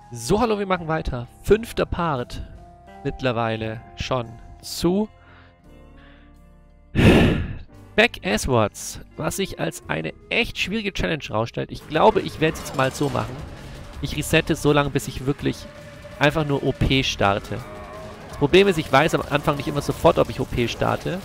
So, hallo, wir machen weiter. 5. Part. Mittlerweile schon zu Back Eastwards, was sich als eine echt schwierige Challenge herausstellt. Ich glaube, ich werde es jetzt mal so machen. Ich resette so lange, bis ich wirklich einfach nur OP starte. Das Problem ist, ich weiß am Anfang nicht immer sofort, ob ich OP starte.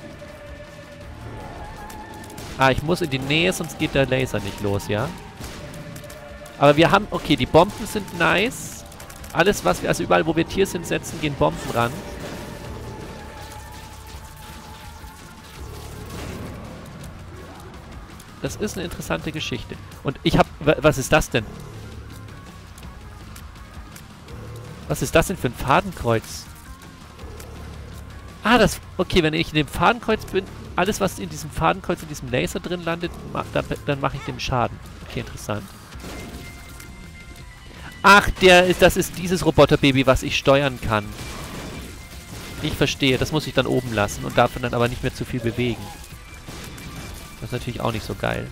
Ah, ich muss in die Nähe, sonst geht der Laser nicht los, ja? Aber wir haben... Okay, die Bomben sind nice. Alles, was wir... Also überall, wo wir Tiers hinsetzen, gehen Bomben ran. Das ist eine interessante Geschichte. Und ich habe... Was ist das denn? Was ist das denn für ein Fadenkreuz? Ah, das... Okay, wenn ich in dem Fadenkreuz bin, alles, was in diesem Fadenkreuz, in diesem Laser drin landet, dann mache ich dem Schaden. Okay, interessant. Ach, das ist dieses Roboterbaby, was ich steuern kann. Ich verstehe, das muss ich dann oben lassen und darf dann aber nicht mehr zu viel bewegen. Das ist natürlich auch nicht so geil.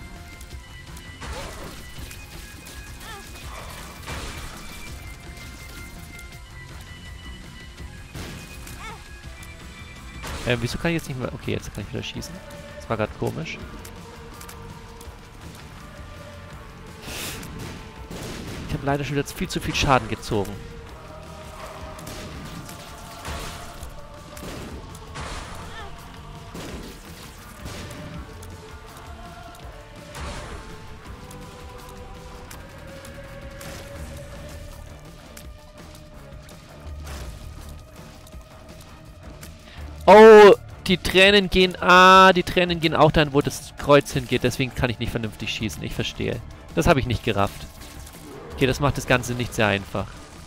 Wieso kann ich jetzt nicht mehr... Okay, jetzt kann ich wieder schießen. Das war gerade komisch. Ich habe leider schon wieder viel zu viel Schaden gezogen. Oh, die Tränen gehen... Ah, die Tränen gehen auch dahin, wo das Kreuz hingeht. Deswegen kann ich nicht vernünftig schießen. Ich verstehe. Das habe ich nicht gerafft. Okay, das macht das Ganze nicht sehr einfach.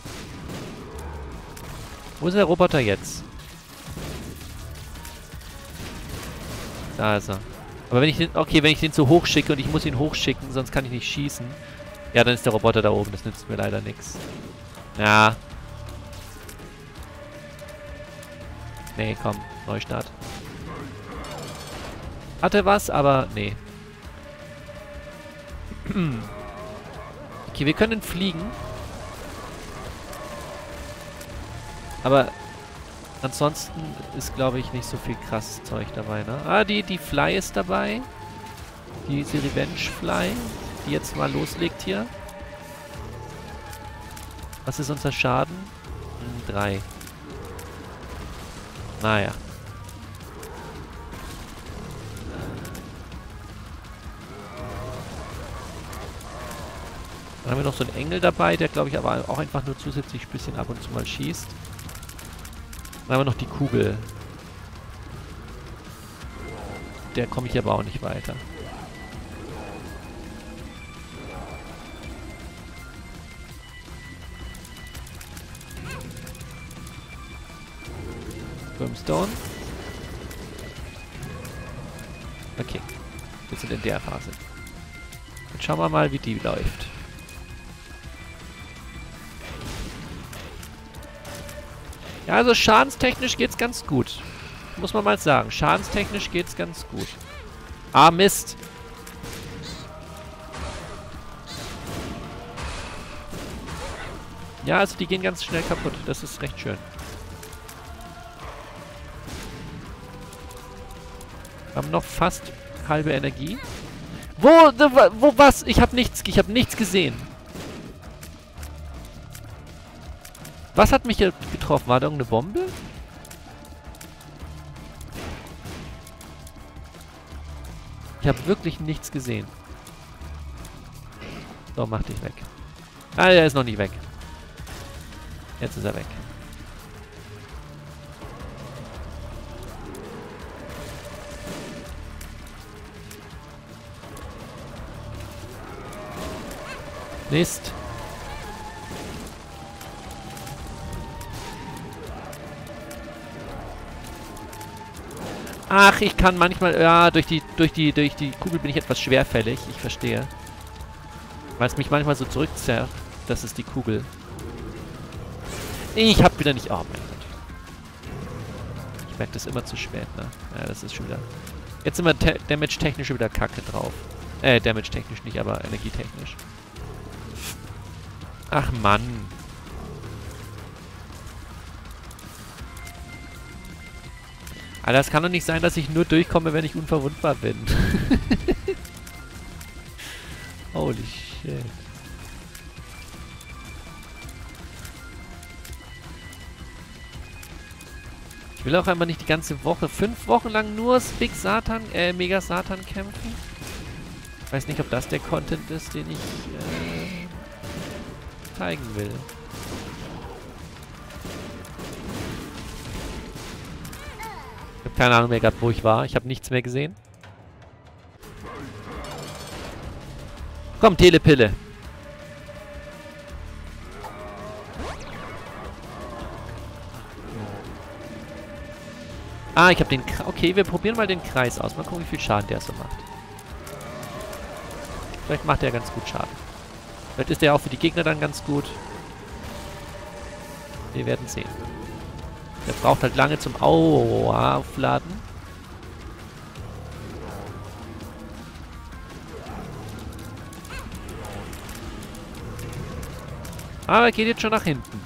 Wo ist der Roboter jetzt? Da ist er. Aber wenn ich den... Okay, wenn ich den zu hoch schicke und ich muss ihn hochschicken, sonst kann ich nicht schießen. Ja, dann ist der Roboter da oben. Das nützt mir leider nichts. Ja. Nee, komm. Neustart. Hatte was, aber nee. Okay, wir können fliegen. Aber ansonsten ist, glaube ich, nicht so viel krasses Zeug dabei, ne? Ah, die Fly ist dabei. Diese Revenge Fly, die jetzt mal loslegt hier. Was ist unser Schaden? 3. Naja. Dann haben wir noch so einen Engel dabei, der, glaube ich, aber auch einfach nur zusätzlich ein bisschen ab und zu mal schießt. Dann haben wir noch die Kugel. Der komme ich aber auch nicht weiter. Brimstone. Okay. Wir sind in der Phase. Jetzt schauen wir mal, wie die läuft. Ja, also schadenstechnisch geht's ganz gut. Muss man mal sagen. Schadenstechnisch geht's ganz gut. Ah, Mist. Ja, also die gehen ganz schnell kaputt. Das ist recht schön. Haben noch fast halbe Energie. Wo was? Ich habe nichts gesehen. Was hat mich hier getroffen? War da irgendeine Bombe? Ich habe wirklich nichts gesehen. So, mach dich weg. Ah, der ist noch nicht weg. Jetzt ist er weg. Mist. Ach, ich kann manchmal... Ja, durch die Kugel bin ich etwas schwerfällig. Ich verstehe. Weil es mich manchmal so zurückzerrt. Das ist die Kugel. Ich hab wieder nicht... Oh mein Gott. Ich merke das immer zu spät, ne? Ja, das ist schon wieder... Jetzt sind wir damage-technisch wieder kacke drauf. Damage-technisch nicht, aber energietechnisch. Ach Mann. Alter, es kann doch nicht sein, dass ich nur durchkomme, wenn ich unverwundbar bin. Holy shit. Ich will auch einfach nicht die ganze Woche, 5 Wochen lang nur Big Satan, Mega Satan kämpfen. Ich weiß nicht, ob das der Content ist, den ich zeigen will. Ich habe keine Ahnung mehr gehabt, wo ich war. Ich habe nichts mehr gesehen. Komm, Telepille. Ah, ich habe den... Okay, wir probieren mal den Kreis aus. Mal gucken, wie viel Schaden der so macht. Vielleicht macht er ganz gut Schaden. Vielleicht ist der auch für die Gegner dann ganz gut. Wir werden sehen. Der braucht halt lange zum Aufladen. Aber er geht jetzt schon nach hinten.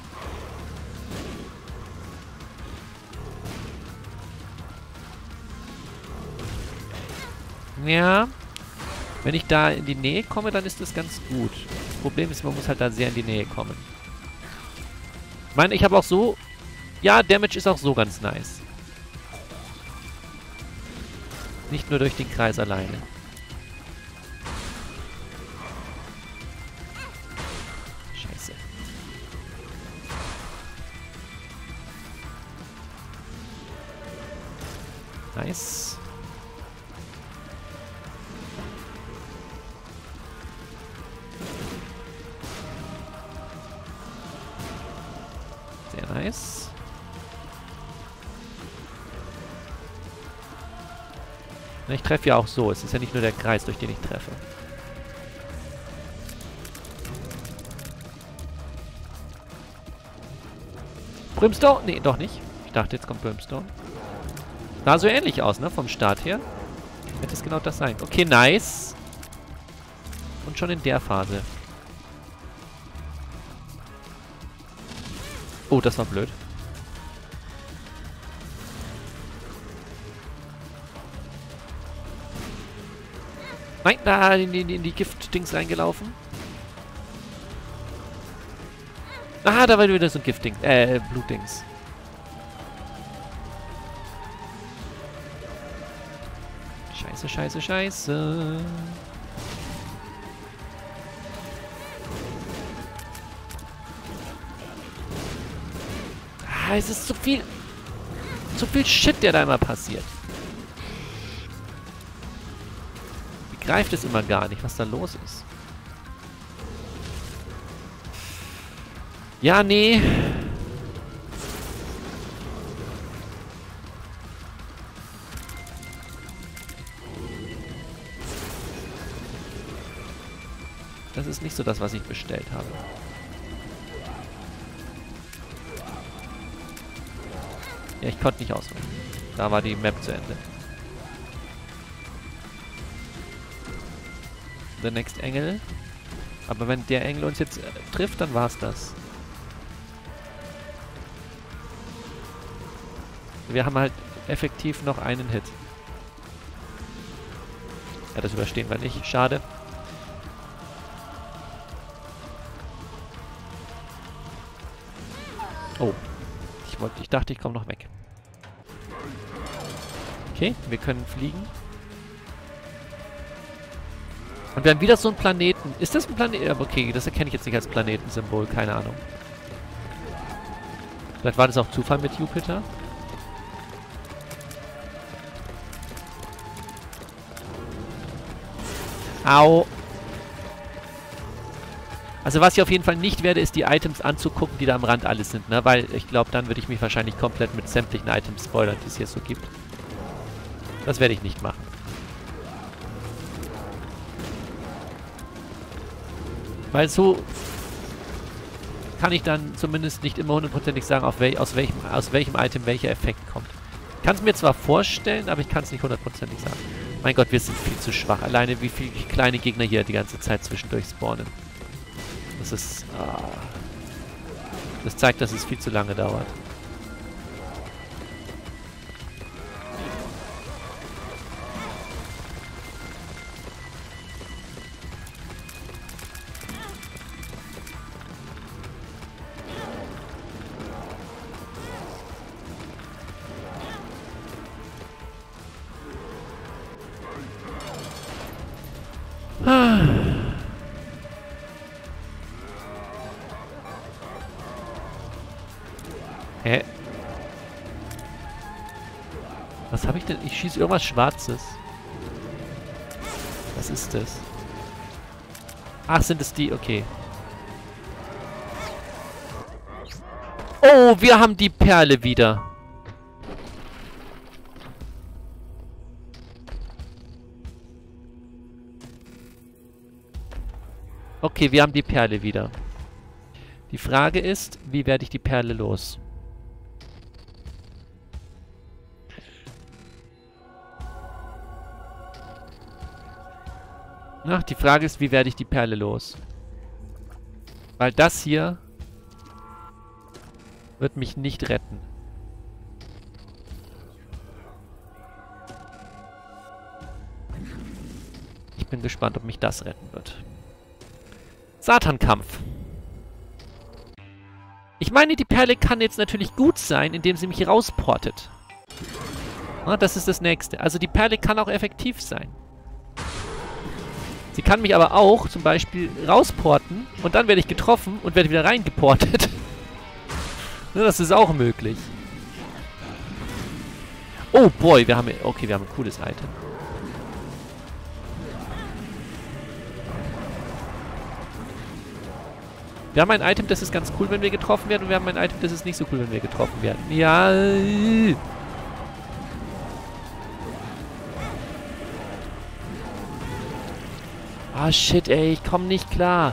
Ja. Wenn ich da in die Nähe komme, dann ist das ganz gut. Das Problem ist, man muss halt da sehr in die Nähe kommen. Ich meine, ich habe auch so... Ja, Damage ist auch so ganz nice. Nicht nur durch den Kreis alleine. Scheiße. Nice. Sehr nice. Ich treffe ja auch so. Es ist ja nicht nur der Kreis, durch den ich treffe. Brimstone? Nee, doch nicht. Ich dachte, jetzt kommt Brimstone. Sah so ähnlich aus, ne? Vom Start her. Hätte es genau das sein. Okay, nice. Und schon in der Phase. Oh, das war blöd. Nein, da in die Gift-Dings reingelaufen. Ah, da war wieder so ein Gift-Ding. Blutdings. Scheiße, scheiße, scheiße. Ah, es ist zu viel... Zu viel Shit, der da immer passiert. Greift es immer gar nicht, was da los ist. Ja, nee. Das ist nicht so das, was ich bestellt habe. Ja, ich konnte nicht ausweichen. Da war die Map zu Ende. The Next Engel. Aber wenn der Engel uns jetzt trifft, dann war's das. Wir haben halt effektiv noch einen Hit. Ja, das überstehen wir nicht. Schade. Oh. Ich dachte, ich komme noch weg. Okay, wir können fliegen. Und wir haben wieder so einen Planeten. Ist das ein Planet? Okay, das erkenne ich jetzt nicht als Planetensymbol. Keine Ahnung. Vielleicht war das auch Zufall mit Jupiter. Au. Also was ich auf jeden Fall nicht werde, ist die Items anzugucken, die da am Rand alles sind, ne? Weil ich glaube, dann würde ich mich wahrscheinlich komplett mit sämtlichen Items spoilern, die es hier so gibt. Das werde ich nicht machen. Weil so kann ich dann zumindest nicht immer hundertprozentig sagen, aus welchem Item welcher Effekt kommt. Ich kann es mir zwar vorstellen, aber ich kann es nicht hundertprozentig sagen. Mein Gott, wir sind viel zu schwach. Alleine wie viele kleine Gegner hier die ganze Zeit zwischendurch spawnen. Das ist... Das zeigt, dass es viel zu lange dauert. Hä? Was habe ich denn? Ich schieße irgendwas Schwarzes. Was ist das? Ach, sind es die? Okay. Oh, wir haben die Perle wieder. Okay, wir haben die Perle wieder. Die Frage ist, wie werde ich die Perle los? Ach, die Frage ist, wie werde ich die Perle los? Weil das hier wird mich nicht retten. Ich bin gespannt, ob mich das retten wird. Satankampf. Ich meine, die Perle kann jetzt natürlich gut sein, indem sie mich rausportet. Ja, das ist das Nächste. Also die Perle kann auch effektiv sein. Sie kann mich aber auch zum Beispiel rausporten und dann werde ich getroffen und werde wieder reingeportet. Ja, das ist auch möglich. Oh boy, wir haben... Okay, wir haben ein cooles Item. Wir haben ein Item, das ist ganz cool, wenn wir getroffen werden, und wir haben ein Item, das ist nicht so cool, wenn wir getroffen werden. Ja. Ah, shit, ey, ich komme nicht klar.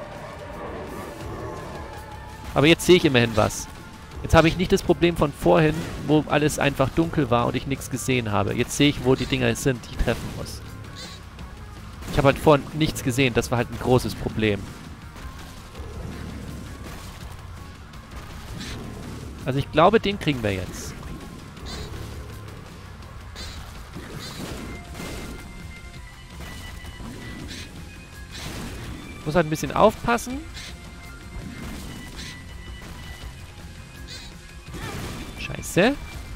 Aber jetzt sehe ich immerhin was. Jetzt habe ich nicht das Problem von vorhin, wo alles einfach dunkel war und ich nichts gesehen habe. Jetzt sehe ich, wo die Dinger sind, die ich treffen muss. Ich habe halt vorhin nichts gesehen, das war halt ein großes Problem. Also ich glaube, den kriegen wir jetzt. Muss halt ein bisschen aufpassen. Scheiße.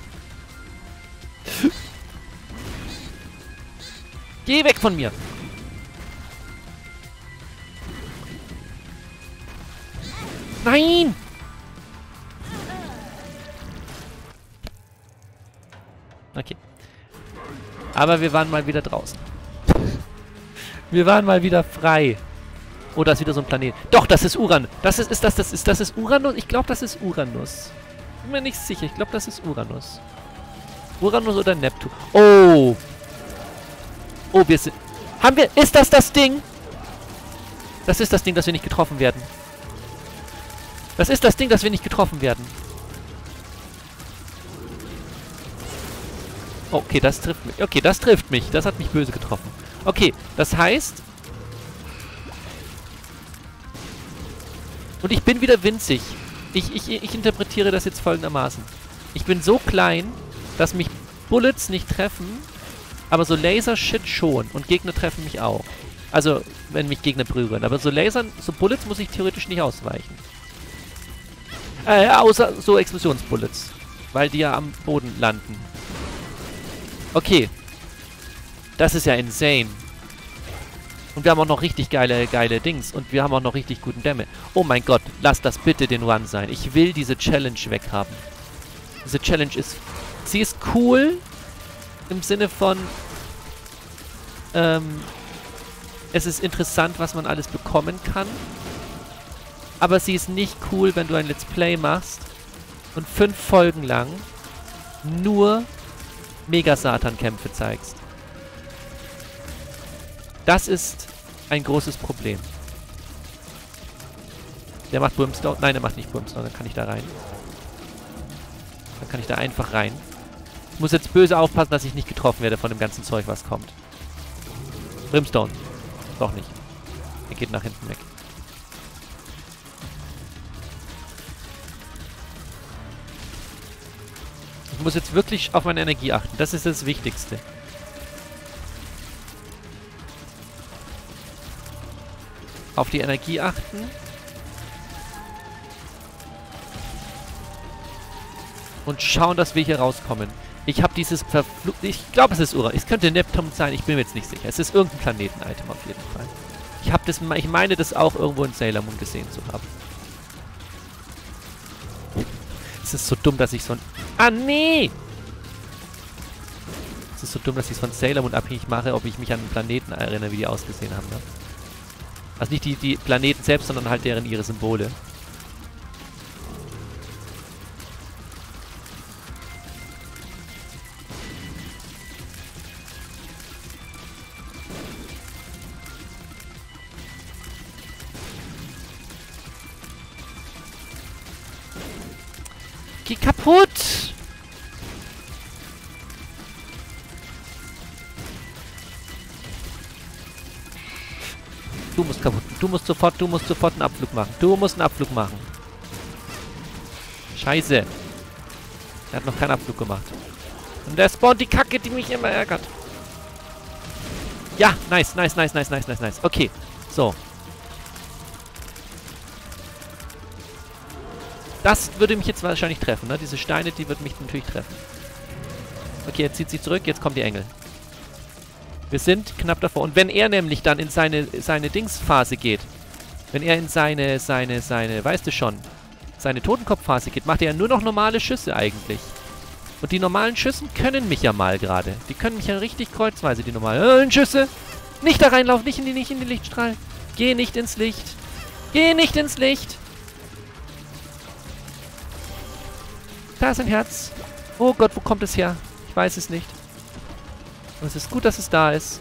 Geh weg von mir. Nein! Okay. Aber wir waren mal wieder draußen. Wir waren mal wieder frei. Oh, da ist wieder so ein Planet. Doch, das ist Uranus. Das ist Uranus? Ich glaube, das ist Uranus. Bin mir nicht sicher. Ich glaube, das ist Uranus. Uranus oder Neptun. Oh. Oh, wir sind... Haben wir... Ist das das Ding? Das ist das Ding, dass wir nicht getroffen werden. Das ist das Ding, dass wir nicht getroffen werden. Okay, das trifft mich. Okay, das trifft mich. Das hat mich böse getroffen. Okay, das heißt... Und ich bin wieder winzig. Ich interpretiere das jetzt folgendermaßen. Ich bin so klein, dass mich Bullets nicht treffen, aber so Laser-Shit schon. Und Gegner treffen mich auch. Also, wenn mich Gegner berühren. Aber so Bullets muss ich theoretisch nicht ausweichen. Außer so Explosionsbullets. Weil die ja am Boden landen. Okay. Das ist ja insane. Und wir haben auch noch richtig geile Dings. Und wir haben auch noch richtig guten Dämme. Oh mein Gott, lass das bitte den Run sein. Ich will diese Challenge weghaben. Diese Challenge ist... Sie ist cool. Im Sinne von... es ist interessant, was man alles bekommen kann. Aber sie ist nicht cool, wenn du ein Let's Play machst und 5 Folgen lang nur Mega-Satan-Kämpfe zeigst. Das ist ein großes Problem. Der macht Brimstone. Nein, der macht nicht Brimstone. Dann kann ich da rein. Dann kann ich da einfach rein. Ich muss jetzt böse aufpassen, dass ich nicht getroffen werde von dem ganzen Zeug, was kommt. Brimstone. Doch nicht. Er geht nach hinten weg. Ich muss jetzt wirklich auf meine Energie achten. Das ist das Wichtigste. Auf die Energie achten. Und schauen, dass wir hier rauskommen. Ich habe dieses verfluchte... Ich glaube, es ist Uranus. Es könnte Neptun sein, ich bin mir jetzt nicht sicher. Es ist irgendein Planeten-Item auf jeden Fall. Ich meine, das auch irgendwo in Sailor Moon gesehen zu haben. Es ist so dumm, dass ich so ein... Ah, nee! Es ist so dumm, dass ich es von Sailor Moon abhängig mache, ob ich mich an den Planeten erinnere, wie die ausgesehen haben, ne? Also nicht die Planeten selbst, sondern halt ihre Symbole. Geh kaputt! Du musst kaputt. Du musst sofort einen Abflug machen. Du musst einen Abflug machen. Scheiße. Er hat noch keinen Abflug gemacht. Und der spawnt die Kacke, die mich immer ärgert. Ja, nice. Okay, so. Das würde mich jetzt wahrscheinlich treffen, ne? Diese Steine, die würden mich natürlich treffen. Okay, jetzt zieht sich zurück, jetzt kommen die Engel. Wir sind knapp davor. Und wenn er nämlich dann in seine Dingsphase geht, wenn er in seine, weißt du schon, seine Totenkopfphase geht, macht er ja nur noch normale Schüsse eigentlich. Und die normalen Schüssen können mich ja mal gerade. Die können mich ja richtig kreuzweise, die normalen Schüsse. Nicht da reinlaufen, nicht in die Lichtstrahlen. Geh nicht ins Licht. Geh nicht ins Licht. Da ist ein Herz. Oh Gott, wo kommt es her? Ich weiß es nicht. Und es ist gut, dass es da ist.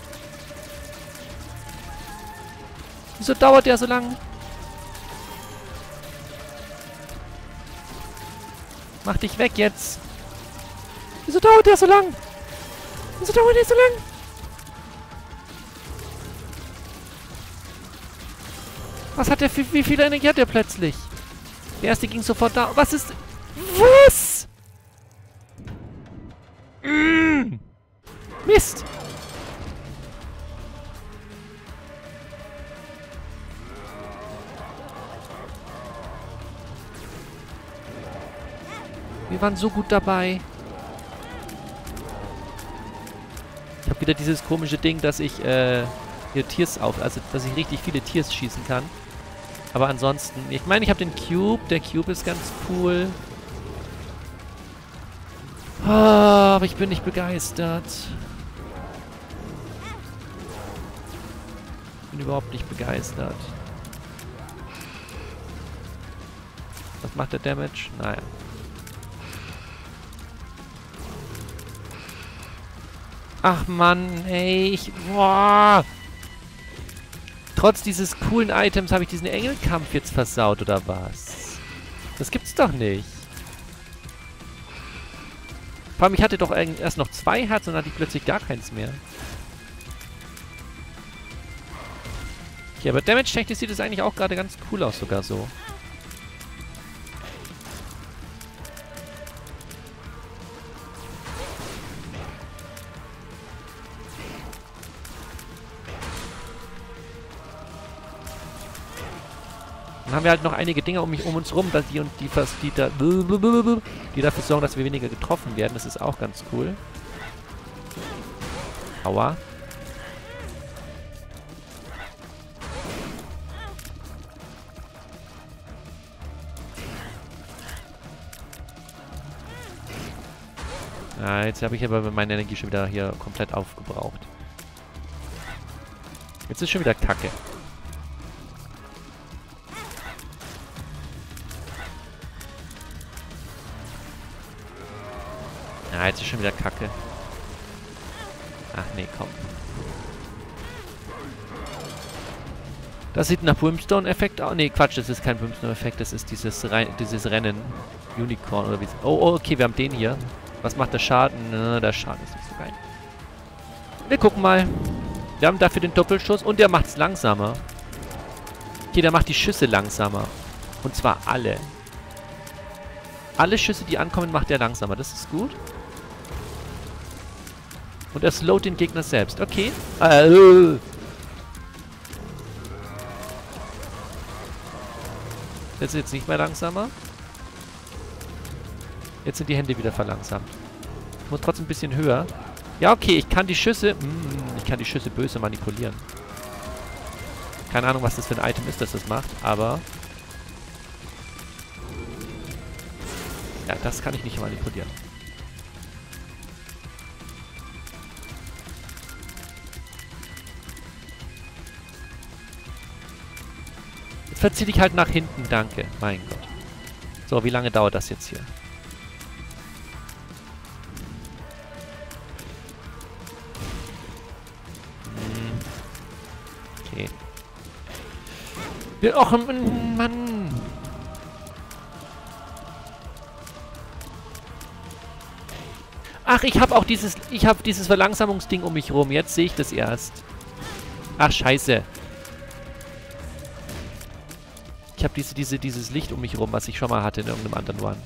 Wieso dauert der so lang? Mach dich weg jetzt. Wieso dauert der so lang? Wieso dauert der so lang? Was hat der für... Wie viel Energie hat der plötzlich? Der erste ging sofort da. Was ist... Was? Mist! Wir waren so gut dabei. Ich habe wieder dieses komische Ding, dass ich hier Tiers also dass ich richtig viele Tiers schießen kann. Aber ansonsten, ich meine, ich habe den Cube. Der Cube ist ganz cool. Oh, aber ich bin nicht begeistert. Ich bin überhaupt nicht begeistert. Was macht der Damage? Naja. Ach Mann, ey, boah. Trotz dieses coolen Items habe ich diesen Engelkampf jetzt versaut, oder was? Das gibt's doch nicht. Vor allem, ich hatte doch erst noch 2 Herzen und dann hatte ich plötzlich gar keins mehr. Okay, aber damage-technisch sieht es eigentlich auch gerade ganz cool aus, sogar so. Dann haben wir halt noch einige Dinge um uns rum, die dafür sorgen, dass wir weniger getroffen werden. Das ist auch ganz cool. Aua. Ah, jetzt habe ich aber meine Energie schon wieder hier komplett aufgebraucht. Jetzt ist schon wieder Kacke. Ja, jetzt ist schon wieder Kacke. Ach nee, komm. Das sieht nach Brimstone-Effekt aus. Nee, Quatsch, das ist kein Brimstone-Effekt. Das ist dieses Rennen. Unicorn oder wie es... Oh, okay, wir haben den hier. Was macht der Schaden? Der Schaden ist nicht so geil. Wir gucken mal. Wir haben dafür den Doppelschuss und der macht es langsamer. Okay, der macht die Schüsse langsamer. Und zwar alle. Alle Schüsse, die ankommen, macht er langsamer. Das ist gut. Und er slowt den Gegner selbst. Okay. Jetzt ist jetzt nicht mehr langsamer. Jetzt sind die Hände wieder verlangsamt. Ich muss trotzdem ein bisschen höher. Ja, okay, ich kann die Schüsse... ich kann die Schüsse böse manipulieren. Keine Ahnung, was das für ein Item ist, das das macht, aber... Ja, das kann ich nicht manipulieren. Jetzt verzieh dich halt nach hinten, danke. Mein Gott. So, wie lange dauert das jetzt hier? Okay. Och, Mann. Ach, ich habe dieses Verlangsamungsding um mich rum. Jetzt sehe ich das erst. Ach, scheiße. Ich habe dieses Licht um mich rum, was ich schon mal hatte in irgendeinem anderen One.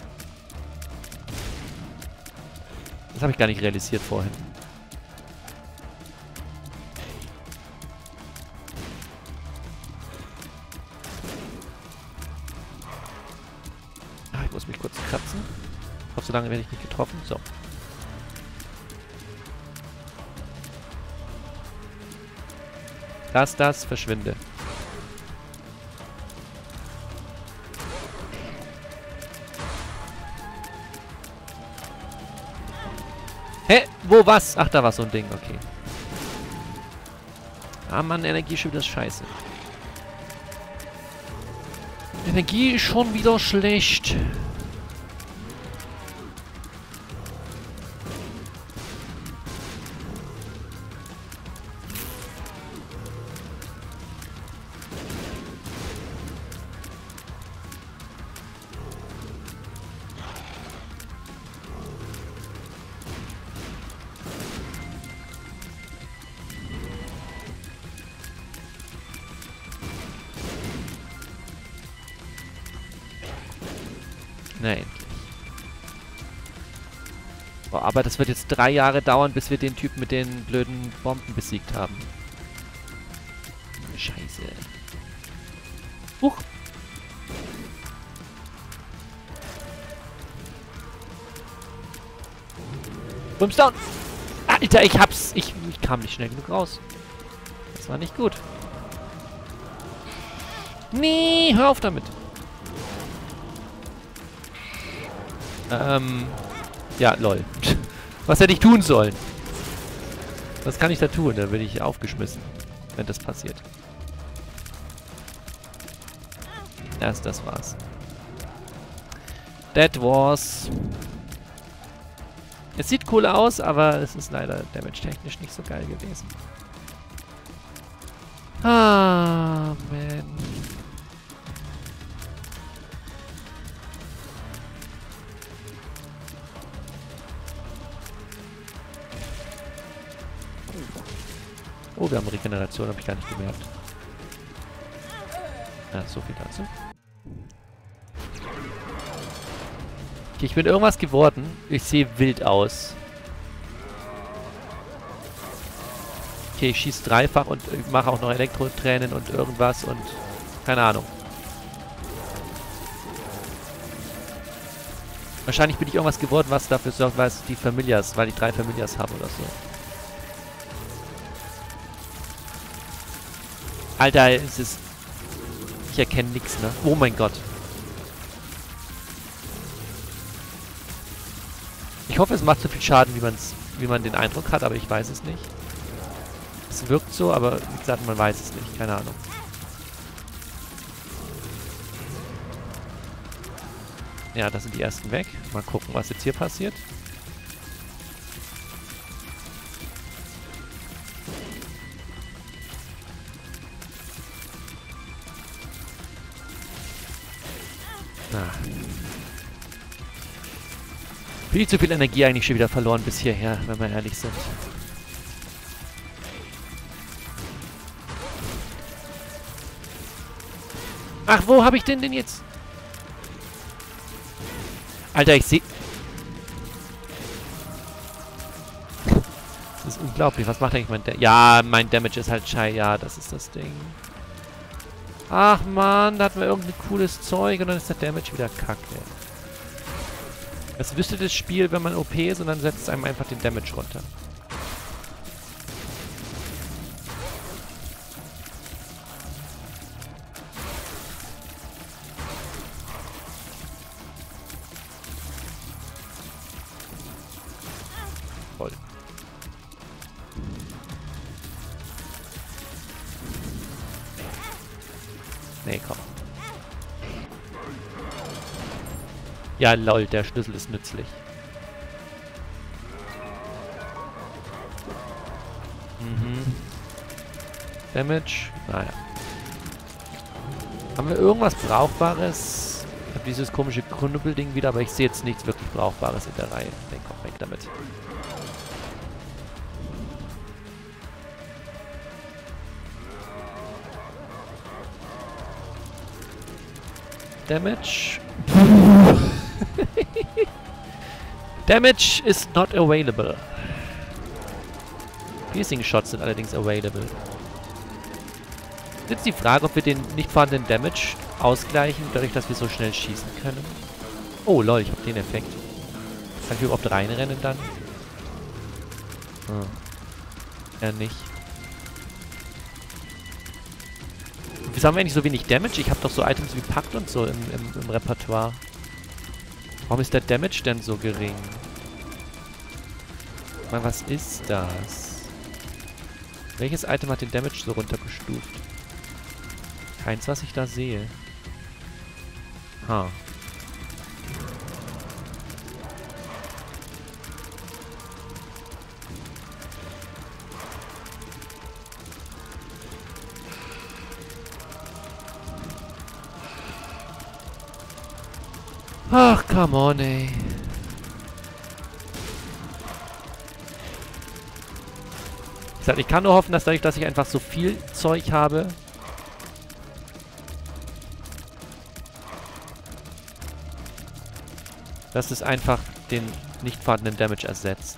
Das habe ich gar nicht realisiert vorhin. Ich muss mich kurz kratzen. Ich hoffe, so lange werde ich nicht getroffen. So. Das, verschwinde. Hä? Wo, was? Ach, da war so ein Ding, okay. Ah, Mann, Energie ist schon wieder scheiße. Energie ist schon wieder schlecht. Na endlich. Boah, aber das wird jetzt 3 Jahre dauern, bis wir den Typen mit den blöden Bomben besiegt haben. Scheiße. Huch. Brimstone. Alter, ich hab's. Ich kam nicht schnell genug raus. Das war nicht gut. Nee, hör auf damit. Ja, lol. Was hätte ich tun sollen? Was kann ich da tun? Da bin ich aufgeschmissen, wenn das passiert. Das war's. That was... Es sieht cool aus, aber es ist leider damage-technisch nicht so geil gewesen. Ah, man. Oh, wir haben Regeneration, habe ich gar nicht gemerkt. Ja, so viel dazu. Okay, ich bin irgendwas geworden. Ich sehe wild aus. Okay, ich schieße dreifach und mache auch noch Elektrotränen und irgendwas und... Keine Ahnung. Wahrscheinlich bin ich irgendwas geworden, was dafür sorgt, weil ich 3 Familias habe oder so. Alter, es ist... Ich erkenne nichts, ne? Oh mein Gott. Ich hoffe, es macht so viel Schaden, wie man den Eindruck hat, aber ich weiß es nicht. Es wirkt so, aber wie gesagt, man weiß es nicht. Keine Ahnung. Ja, das sind die ersten weg. Mal gucken, was jetzt hier passiert. Viel zu viel Energie eigentlich schon wieder verloren bis hierher, wenn wir ehrlich sind. Ach, wo habe ich denn jetzt? Alter, ich sehe... Das ist unglaublich. Was macht eigentlich mein Damage? Ja, mein Damage ist halt scheiße. Ja, das ist das Ding. Ach man, da hatten wir irgendein cooles Zeug und dann ist der Damage wieder kacke. Das wüsste das Spiel, wenn man OP ist und dann setzt es einem einfach den Damage runter. Ja, lol, der Schlüssel ist nützlich. Mhm. Damage? Naja. Haben wir irgendwas Brauchbares? Ich habe dieses komische Knubbel-Ding wieder, aber ich sehe jetzt nichts wirklich Brauchbares in der Reihe. Nee, komm, weg damit. Damage. Damage is not available. Piercing Shots sind allerdings available. Jetzt die Frage, ob wir den nicht vorhandenen Damage ausgleichen, dadurch, dass wir so schnell schießen können. Oh, lol, ich habe den Effekt. Kann ich überhaupt reinrennen dann? Hm. Ja, nicht. Wieso haben wir eigentlich so wenig Damage? Ich habe doch so Items wie Pakt und so im Repertoire. Warum ist der Damage denn so gering? Mal, was ist das? Welches Item hat den Damage so runtergestuft? Keins, was ich da sehe. Ha. Ach, come on, ey. Ich kann nur hoffen, dass dadurch, dass ich einfach so viel Zeug habe, dass es einfach den nicht vorhandenen Damage ersetzt.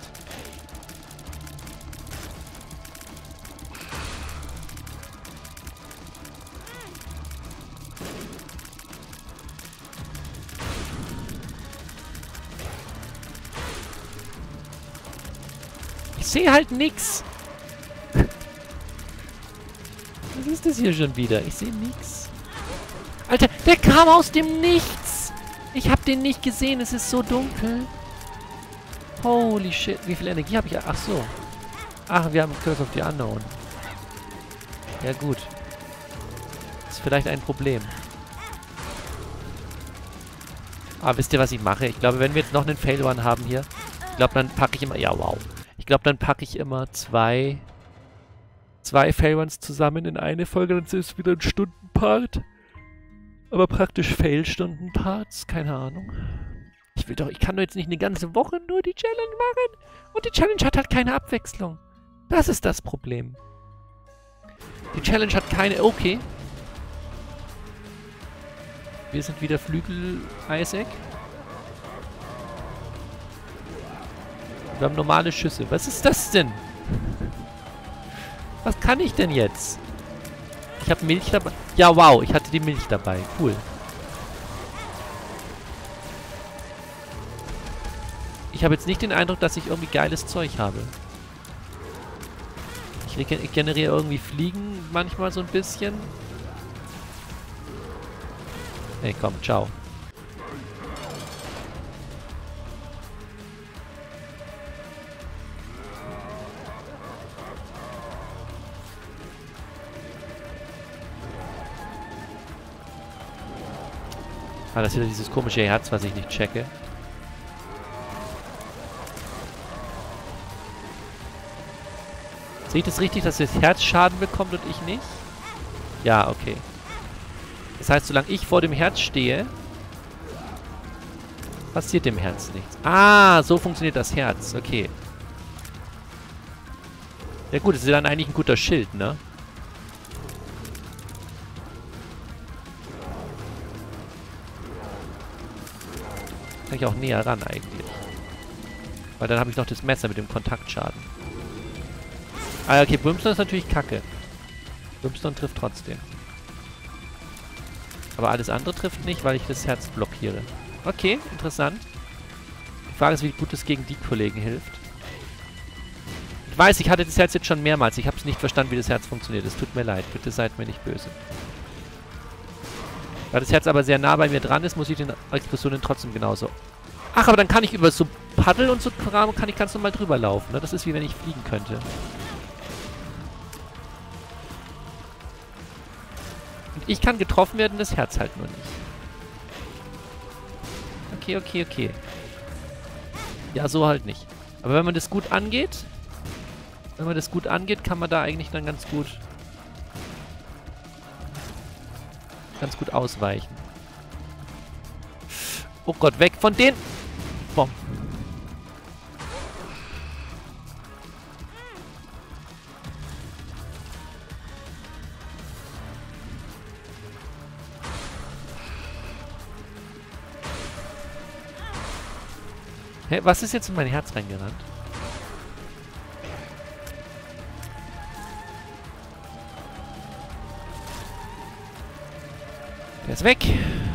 Ich sehe halt nix. Was ist das hier schon wieder? Ich sehe nix. Alter, der kam aus dem Nichts. Ich habe den nicht gesehen. Es ist so dunkel. Holy shit. Wie viel Energie habe ich? Ach so. Ach, wir haben Curse of the Unknown. Ja gut. Ist vielleicht ein Problem. Aber wisst ihr, was ich mache? Ich glaube, wenn wir jetzt noch einen Fail One haben hier, ich glaube, dann packe ich immer... Ja, wow. Ich glaube, dann packe ich immer zwei Fail Ones zusammen in eine Folge, dann ist es wieder ein Stundenpart. Aber praktisch Fail-Stunden-Parts, keine Ahnung. Ich kann doch jetzt nicht eine ganze Woche nur die Challenge machen. Und die Challenge hat halt keine Abwechslung. Das ist das Problem. Die Challenge hat keine... Okay. Wir sind wieder Flügel, Isaac. Wir haben normale Schüsse. Was ist das denn? Was kann ich denn jetzt? Ich habe Milch dabei. Ja, wow. Ich hatte die Milch dabei. Cool. Ich habe jetzt nicht den Eindruck, dass ich irgendwie geiles Zeug habe. Ich generiere irgendwie Fliegen manchmal so ein bisschen. Hey, komm, ciao. Ah, das ist wieder dieses komische Herz, was ich nicht checke. Sehe ich das richtig, dass das Herz Schaden bekommt und ich nicht? Ja, okay. Das heißt, solange ich vor dem Herz stehe, passiert dem Herz nichts. Ah, so funktioniert das Herz. Okay. Ja gut, das ist ja dann eigentlich ein guter Schild, ne? Kann ich auch näher ran eigentlich. Weil dann habe ich noch das Messer mit dem Kontaktschaden. Ah, okay, Brimstone ist natürlich kacke. Brimstone trifft trotzdem. Aber alles andere trifft nicht, weil ich das Herz blockiere. Okay, interessant. Die Frage ist, wie gut es gegen die Kollegen hilft. Ich weiß, ich hatte das Herz jetzt schon mehrmals. Ich habe es nicht verstanden, wie das Herz funktioniert. Es tut mir leid. Bitte seid mir nicht böse. Da das Herz aber sehr nah bei mir dran ist, muss ich den Explosionen trotzdem genauso... Ach, aber dann kann ich über so Paddel und so Kram kann ich ganz normal drüber laufen. Ne? Das ist wie wenn ich fliegen könnte. Und ich kann getroffen werden, das Herz halt nur nicht. okay, okay, okay. Ja, so halt nicht. Aber wenn man das gut angeht, kann man da eigentlich dann ganz gut ausweichen. Oh Gott, weg von den... Bom. Hä, was ist jetzt in mein Herz reingerannt? Der ist weg.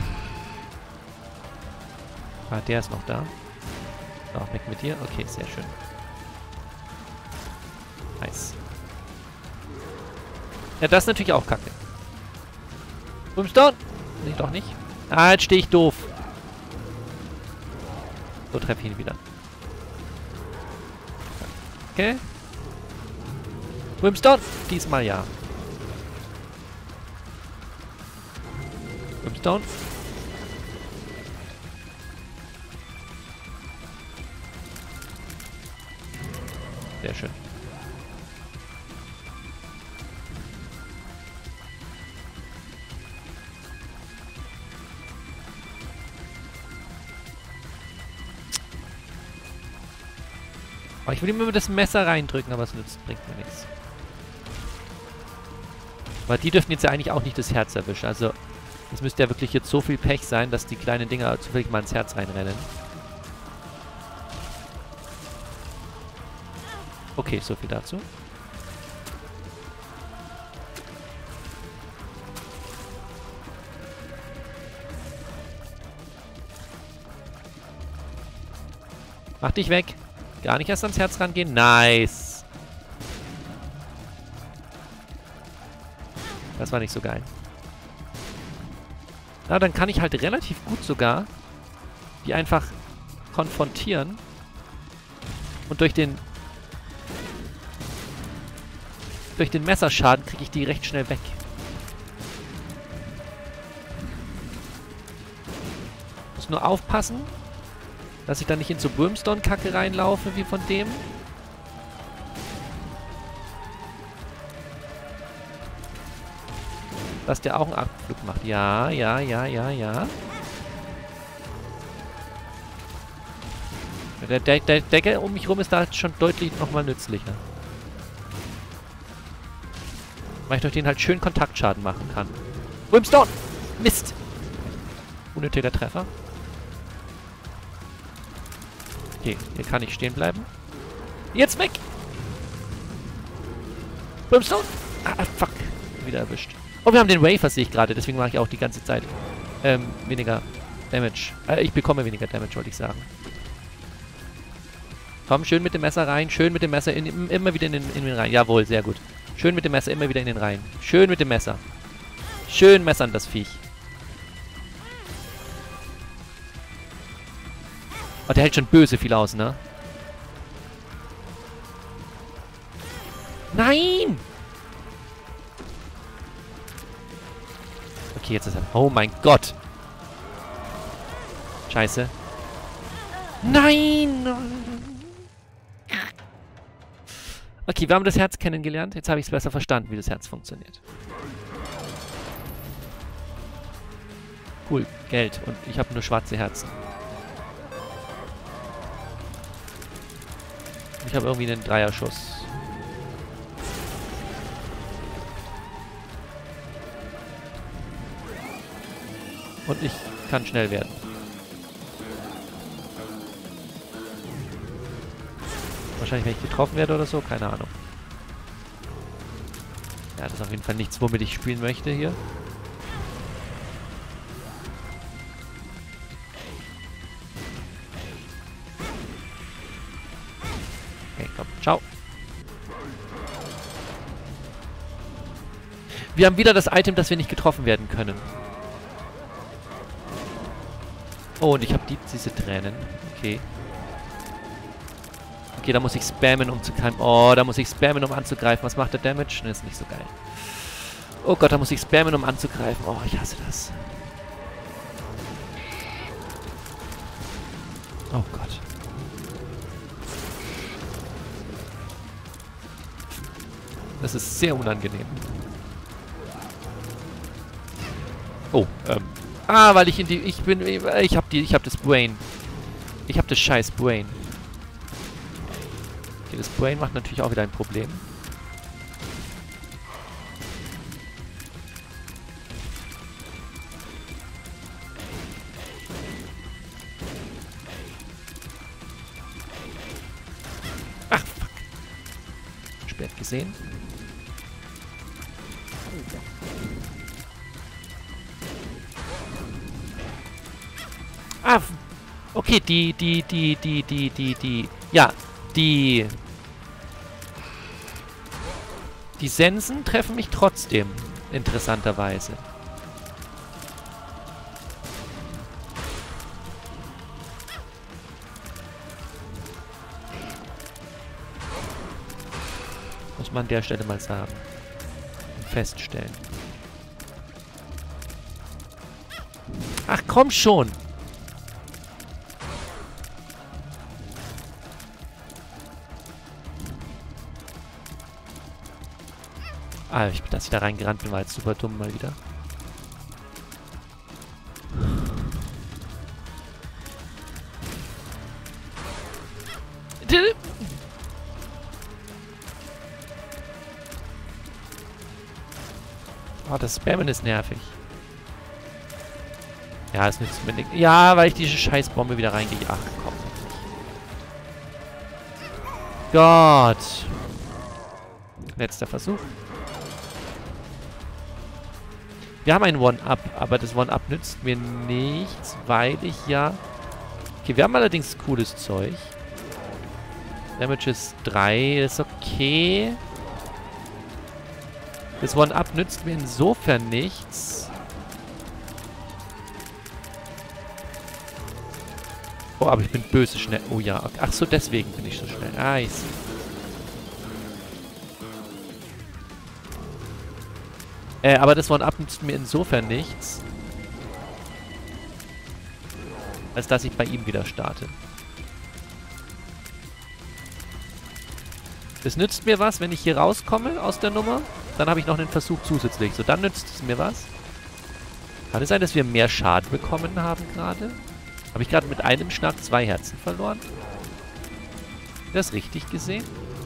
Ah, der ist noch da. So, weg mit dir. Okay, sehr schön. Nice. Ja, das ist natürlich auch kacke. Brimstone! Nee, doch nicht. Ah, jetzt stehe ich doof. So, treffe ich ihn wieder. Okay. Brimstone! Diesmal ja. Brimstone. Sehr schön. Oh, ich will ihm immer das Messer reindrücken, aber es nützt, bringt mir nichts. Aber die dürfen jetzt ja eigentlich auch nicht das Herz erwischen. Also, es müsste ja wirklich jetzt so viel Pech sein, dass die kleinen Dinger zufällig mal ins Herz reinrennen. Okay, so viel dazu. Mach dich weg. Gar nicht erst ans Herz rangehen. Nice. Das war nicht so geil. Na, dann kann ich halt relativ gut sogar die einfach konfrontieren. Und durch den Messerschaden kriege ich die recht schnell weg. Muss nur aufpassen, dass ich da nicht in so Brimstone-Kacke reinlaufe wie von dem. Dass der auch einen Abflug macht. Ja, ja, ja, ja, ja. Der Deckel um mich rum ist da schon deutlich nochmal nützlicher. Weil ich durch den halt schön Kontaktschaden machen kann. Brimstone! Mist! Unnötiger Treffer. Okay, hier kann ich stehen bleiben. Jetzt weg! Brimstone! Ah, fuck. Wieder erwischt. Oh, wir haben den Wafer, sehe ich gerade. Deswegen mache ich auch die ganze Zeit weniger Damage. Ich bekomme weniger Damage, wollte ich sagen. Komm, schön mit dem Messer rein. Schön mit dem Messer immer wieder in den rein. Jawohl, sehr gut. Schön mit dem Messer immer wieder in den rein. Schön mit dem Messer. Schön messern, das Viech. Oh, der hält schon böse viel aus, ne? Nein! Okay, jetzt ist er... Oh mein Gott! Scheiße. Nein! Okay, wir haben das Herz kennengelernt. Jetzt habe ich es besser verstanden, wie das Herz funktioniert. Cool, Geld. Und ich habe nur schwarze Herzen. Ich habe irgendwie einen Dreierschuss. Und ich kann schnell werden. Wahrscheinlich, wenn ich getroffen werde oder so. Keine Ahnung. Ja, das ist auf jeden Fall nichts, womit ich spielen möchte hier. Okay, komm. Ciao. Wir haben wieder das Item, dass wir nicht getroffen werden können. Oh, und ich habe diese Tränen. Okay. Okay, da muss ich spammen, um zu greifen. Oh, da muss ich spammen, um anzugreifen. Was macht der Damage? Ne, ist nicht so geil. Oh Gott, da muss ich spammen, um anzugreifen. Oh, ich hasse das. Oh Gott. Das ist sehr unangenehm. Oh, weil ich in die... Ich hab das Brain. Ich hab das scheiß Brain. Okay, das Brain macht natürlich auch wieder ein Problem. Ach, fuck. Spät gesehen. Ah, okay, ja, die Sensen treffen mich trotzdem, interessanterweise. Muss man an der Stelle mal sagen. Und feststellen. Ach, komm schon! Ah, dass ich da reingerannt bin, war jetzt super dumm mal wieder. Oh, das Spammen ist nervig. Ja, es nützt mir nichts. Ja, weil ich diese Scheißbombe wieder reingehe. Ach, komm. Gott. Letzter Versuch. Wir haben ein One-Up, aber das One-Up nützt mir nichts, weil ich ja... Okay, wir haben allerdings cooles Zeug. Damage ist 3, ist okay. Das One-Up nützt mir insofern nichts. Oh, aber ich bin böse schnell. Oh ja, okay. Ach so, deswegen bin ich so schnell. Ah, ich sehe. Aber das One-Up nützt mir insofern nichts, als dass ich bei ihm wieder starte. Es nützt mir was, wenn ich hier rauskomme aus der Nummer. Dann habe ich noch einen Versuch zusätzlich. So, dann nützt es mir was. Kann es sein, dass wir mehr Schaden bekommen haben gerade? Habe ich gerade mit einem Schlag 2 Herzen verloren? Habe ich das richtig gesehen?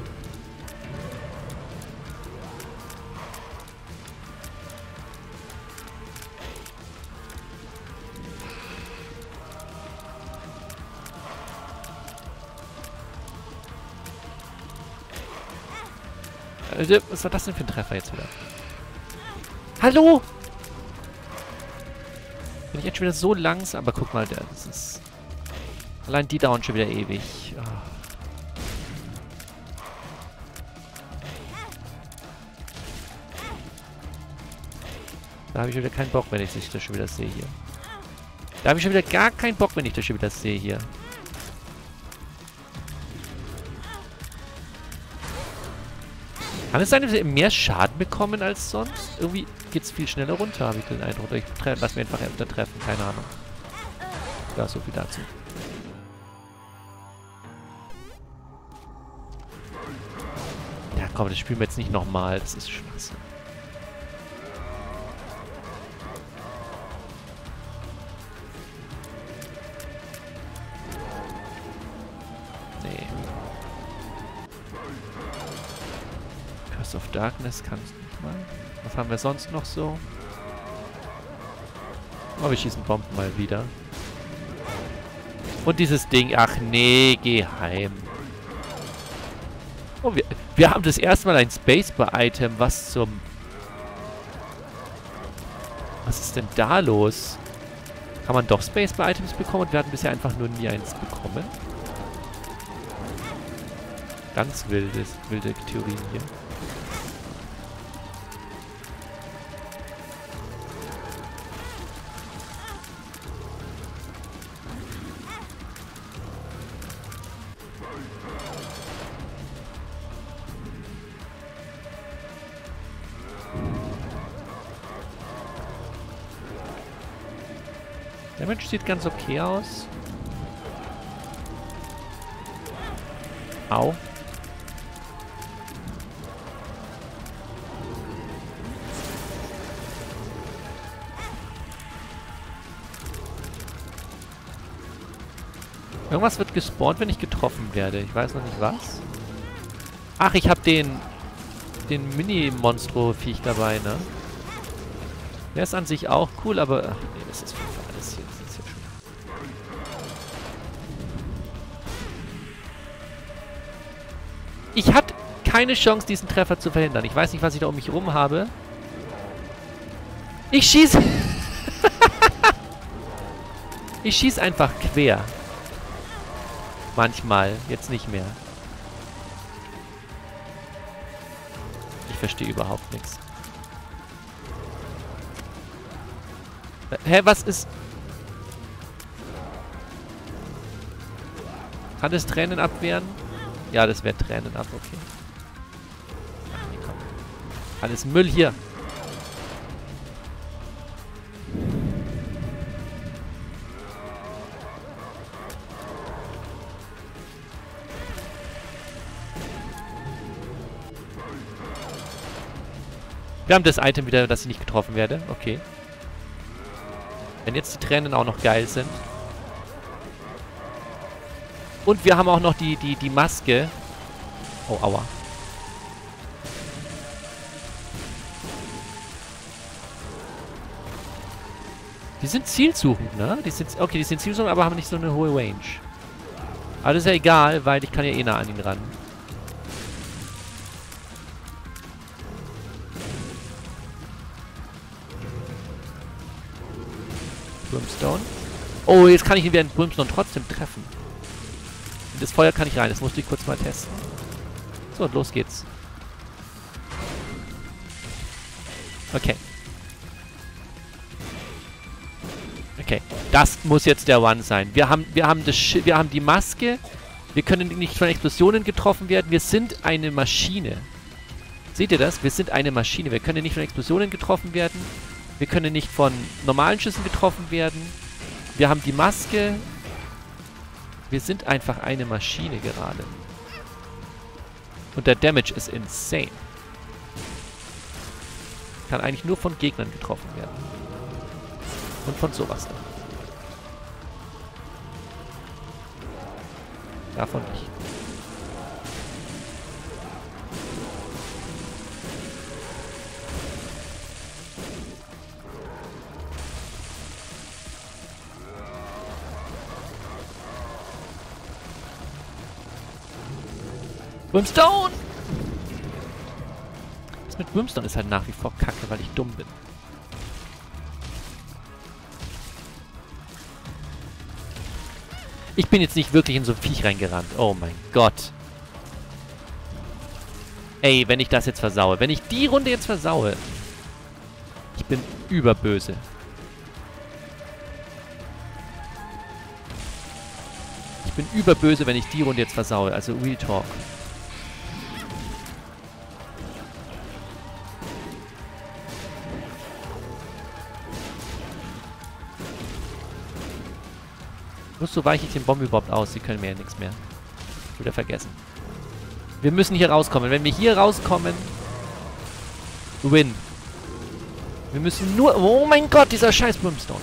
Was war das denn für ein Treffer jetzt wieder? Hallo? Bin ich jetzt schon wieder so langsam? Aber guck mal, das ist... Allein die dauern schon wieder ewig. Oh. Da habe ich wieder keinen Bock, wenn ich das schon wieder sehe hier. Da habe ich schon wieder gar keinen Bock, wenn ich das schon wieder sehe hier. Kann es sein, dass wir mehr Schaden bekommen als sonst? Irgendwie geht es viel schneller runter, habe ich den Eindruck. Ich lass mich einfach öfter treffen, keine Ahnung. Ja, so viel dazu. Ja, komm, das spielen wir jetzt nicht nochmal. Das ist Schwachsinn. Nee. Curse of Darkness kann ich nicht mal. Was haben wir sonst noch so? Oh, wir schießen Bomben mal wieder. Und dieses Ding. Ach nee, geh heim. Oh, wir haben das erste Mal ein Spacebar-Item. Was zum... Was ist denn da los? Kann man doch Spacebar-Items bekommen und wir hatten bisher einfach nur nie eins bekommen? Ganz wilde Theorien hier. Der Mensch sieht ganz okay aus. Au. Irgendwas wird gespawnt, wenn ich getroffen werde. Ich weiß noch nicht was. Ach, ich habe den Mini-Monstro-Viech dabei, ne? Der ist an sich auch cool, aber... Ach, nee, das ist für alles hier. Das ist ja schon... Ich hatte keine Chance, diesen Treffer zu verhindern. Ich weiß nicht, was ich da um mich rum habe. Ich schieße... Ich schieße einfach quer. Manchmal. Jetzt nicht mehr. Ich verstehe überhaupt nichts. Hä, was ist... Kann es Tränen abwehren? Ja, das wehrt Tränen ab, okay. Ach nee, komm. Alles Müll hier. Wir haben das Item wieder, dass ich nicht getroffen werde. Okay. Wenn jetzt die Tränen auch noch geil sind. Und wir haben auch noch die Maske. Oh, aua. Die sind zielsuchend, ne? Okay, die sind zielsuchend, aber haben nicht so eine hohe Range. Aber das ist ja egal, weil ich kann ja eh nah an ihn ran. Brimstone. Oh, jetzt kann ich ihn während Brimstone trotzdem treffen. In das Feuer kann ich rein. Das musste ich kurz mal testen. So, und los geht's. Okay. Okay. Das muss jetzt der One sein. Wir haben die Maske. Wir können nicht von Explosionen getroffen werden. Wir sind eine Maschine. Seht ihr das? Wir sind eine Maschine. Wir können nicht von Explosionen getroffen werden. Wir können nicht von normalen Schüssen getroffen werden. Wir haben die Maske. Wir sind einfach eine Maschine gerade. Und der Damage ist insane. Kann eigentlich nur von Gegnern getroffen werden. Und von sowas da. Davon nicht. Brimstone! Das mit Brimstone ist halt nach wie vor kacke, weil ich dumm bin. Ich bin jetzt nicht wirklich in so ein Viech reingerannt. Oh mein Gott. Ey, wenn ich das jetzt versaue. Wenn ich die Runde jetzt versaue. Ich bin überböse. Ich bin überböse, wenn ich die Runde jetzt versaue. Also Real Talk. So weiche ich den Bomben überhaupt aus? Sie können mir ja nichts mehr. Wieder vergessen. Wir müssen hier rauskommen. Wenn wir hier rauskommen... Win. Wir müssen nur... Oh mein Gott, dieser scheiß Brimstone.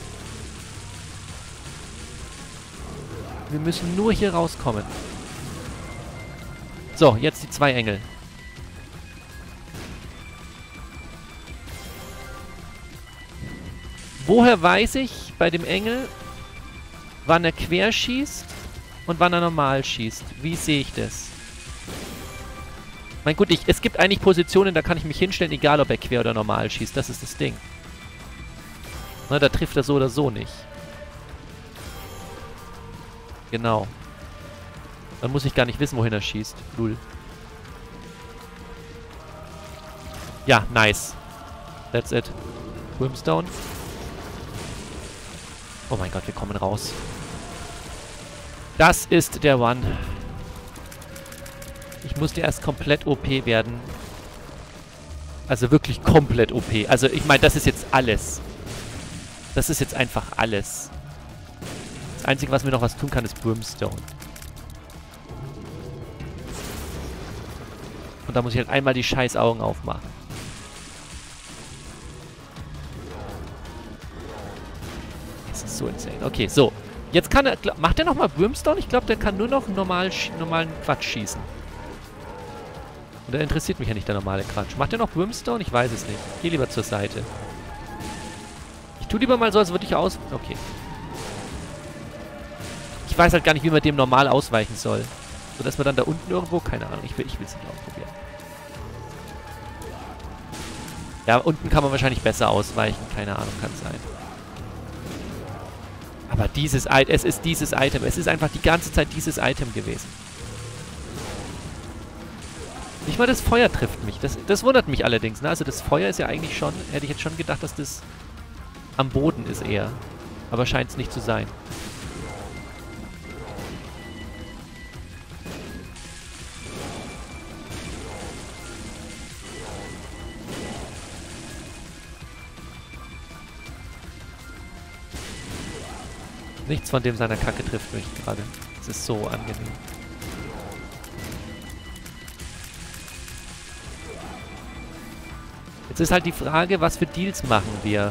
Wir müssen nur hier rauskommen. So, jetzt die 2 Engel. Woher weiß ich bei dem Engel... wann er quer schießt und wann er normal schießt? Wie sehe ich das? Mein gut, es gibt eigentlich Positionen, da kann ich mich hinstellen, egal ob er quer oder normal schießt. Das ist das Ding. Na, da trifft er so oder so nicht. Genau. Dann muss ich gar nicht wissen, wohin er schießt. Lul. Ja, nice. That's it. Brimstone. Oh mein Gott, wir kommen raus. Das ist der One. Ich musste erst komplett OP werden. Also wirklich komplett OP. Also ich meine, das ist jetzt alles. Das ist jetzt einfach alles. Das Einzige, was mir noch was tun kann, ist Brimstone. Und da muss ich halt einmal die scheiß Augen aufmachen. Das ist so insane. Okay, so. Jetzt kann er... Macht er nochmal Brimstone? Ich glaube, der kann nur noch normalen Quatsch schießen. Und da interessiert mich ja nicht der normale Quatsch. Macht er noch Brimstone? Ich weiß es nicht. Ich gehe lieber zur Seite. Ich tue lieber mal so, als würde ich aus... Okay. Ich weiß halt gar nicht, wie man dem normal ausweichen soll. So, dass man dann da unten irgendwo... Keine Ahnung, ich will es nicht ausprobieren. Ja, unten kann man wahrscheinlich besser ausweichen. Keine Ahnung, kann sein. Aber dieses Item... Es ist dieses Item. Es ist einfach die ganze Zeit dieses Item gewesen. Nicht mal das Feuer trifft mich. Das wundert mich allerdings. Ne? Also das Feuer ist ja eigentlich schon... Hätte ich jetzt schon gedacht, dass das am Boden ist eher. Aber scheint es nicht zu sein. Nichts von dem seiner Kacke trifft mich gerade. Es ist so angenehm. Jetzt ist halt die Frage, was für Deals machen wir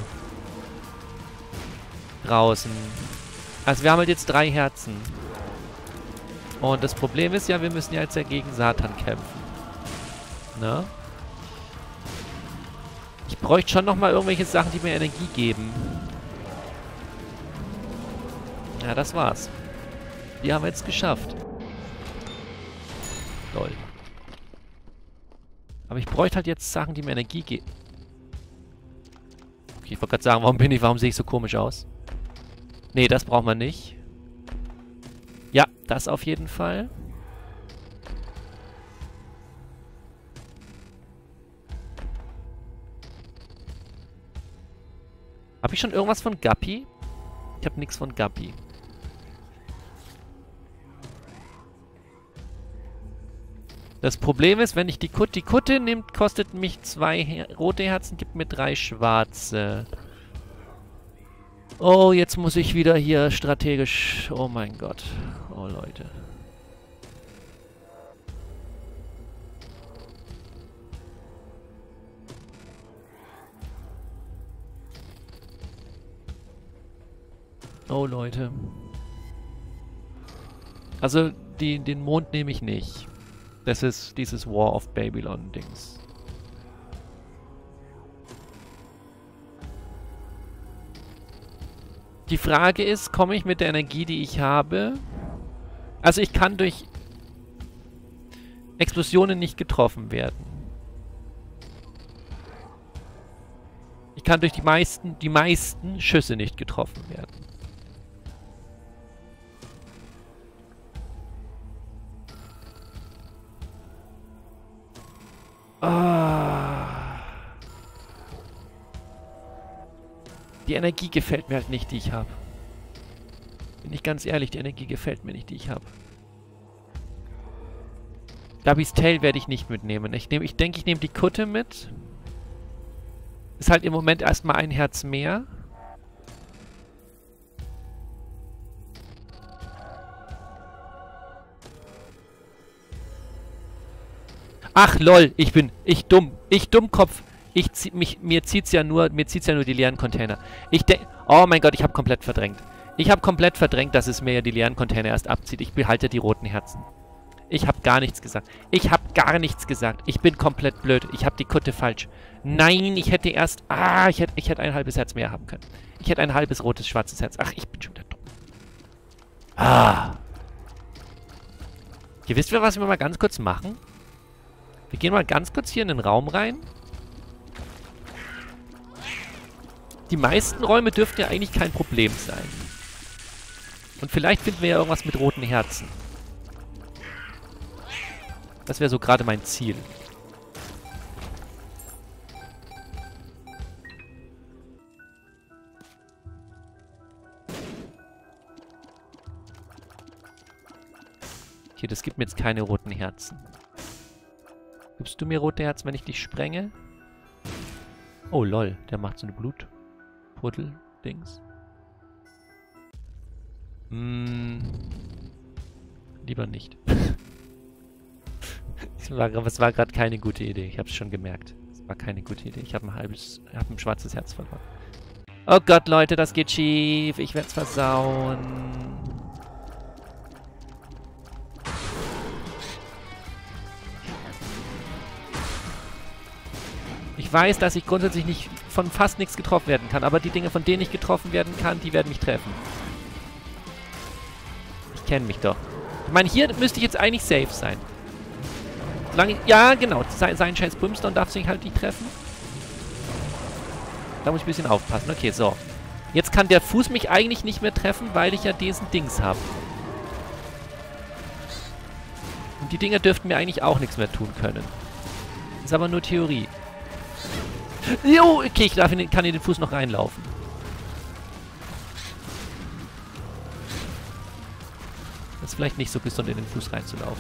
draußen. Also wir haben halt jetzt 3 Herzen. Und das Problem ist ja, wir müssen ja jetzt ja gegen Satan kämpfen. Ne? Ich bräuchte schon nochmal irgendwelche Sachen, die mir Energie geben. Ja, das war's. Die haben wir jetzt geschafft. Lol. Aber ich bräuchte halt jetzt Sachen, die mir Energie geben. Okay, ich wollte gerade sagen, warum sehe ich so komisch aus? Nee, das braucht man nicht. Ja, das auf jeden Fall. Habe ich schon irgendwas von Guppy? Ich habe nichts von Guppy. Das Problem ist, wenn ich die Kutte nimmt, kostet mich 2 rote Herzen, gibt mir 3 schwarze. Oh, jetzt muss ich wieder hier strategisch... Oh mein Gott. Oh, Leute. Oh, Leute. Also, den Mond nehme ich nicht. Das ist dieses War of Babylon-Dings. Die Frage ist, komme ich mit der Energie, die ich habe... Also ich kann durch Explosionen nicht getroffen werden. Ich kann durch die meisten Schüsse nicht getroffen werden. Die Energie gefällt mir halt nicht, die ich habe. Bin ich ganz ehrlich, die Energie gefällt mir nicht, die ich habe. Guppys Tail werde ich nicht mitnehmen. Ich denke, ich nehme die Kutte mit. Ist halt im Moment erstmal 1 Herz mehr. Ach lol, ich Dummkopf. Mir zieht's ja nur die leeren Container. Oh mein Gott, ich habe komplett verdrängt. Ich habe komplett verdrängt, dass es mir ja die leeren Container erst abzieht. Ich behalte die roten Herzen. Ich habe gar nichts gesagt. Ich habe gar nichts gesagt. Ich bin komplett blöd. Ich habe die Kutte falsch. Nein, ich hätte erst... ich hätte ein halbes Herz mehr haben können. Ich hätte ein halbes rotes, schwarzes Herz. Ach, ich bin schon wieder dumm. Ihr wisst, was wir mal ganz kurz machen? Wir gehen mal ganz kurz hier in den Raum rein. Die meisten Räume dürften ja eigentlich kein Problem sein. Und vielleicht finden wir ja irgendwas mit roten Herzen. Das wäre so gerade mein Ziel. Okay, das gibt mir jetzt keine roten Herzen. Gibst du mir rote Herzen, wenn ich dich sprenge? Oh lol, der macht so eine Blutpuddel-Dings. Lieber nicht. Das war gerade keine gute Idee. Ich habe es schon gemerkt. Das war keine gute Idee. Ich habe ein schwarzes Herz verloren. Oh Gott, Leute, das geht schief. Ich werde es versauen. Ich weiß, dass ich grundsätzlich nicht von fast nichts getroffen werden kann, aber die Dinge, von denen ich getroffen werden kann, die werden mich treffen. Ich kenne mich doch. Ich meine, hier müsste ich jetzt eigentlich safe sein. Ja, genau. Sein scheiß Brimstone darf sich halt nicht treffen. Da muss ich ein bisschen aufpassen. Okay, so. Jetzt kann der Fuß mich eigentlich nicht mehr treffen, weil ich ja diesen Dings habe. Und die Dinger dürften mir eigentlich auch nichts mehr tun können. Ist aber nur Theorie. Jo, okay, ich kann in den Fuß noch reinlaufen. Das ist vielleicht nicht so gesund, in den Fuß reinzulaufen.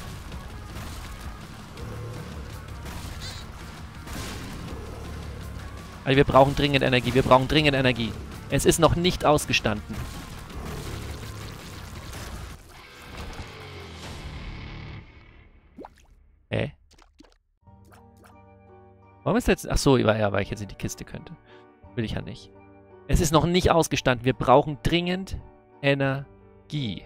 Also wir brauchen dringend Energie, wir brauchen dringend Energie. Es ist noch nicht ausgestanden. Warum ist jetzt... Achso, ja, weil ich jetzt in die Kiste könnte. Will ich ja nicht. Es ist noch nicht ausgestanden. Wir brauchen dringend Energie.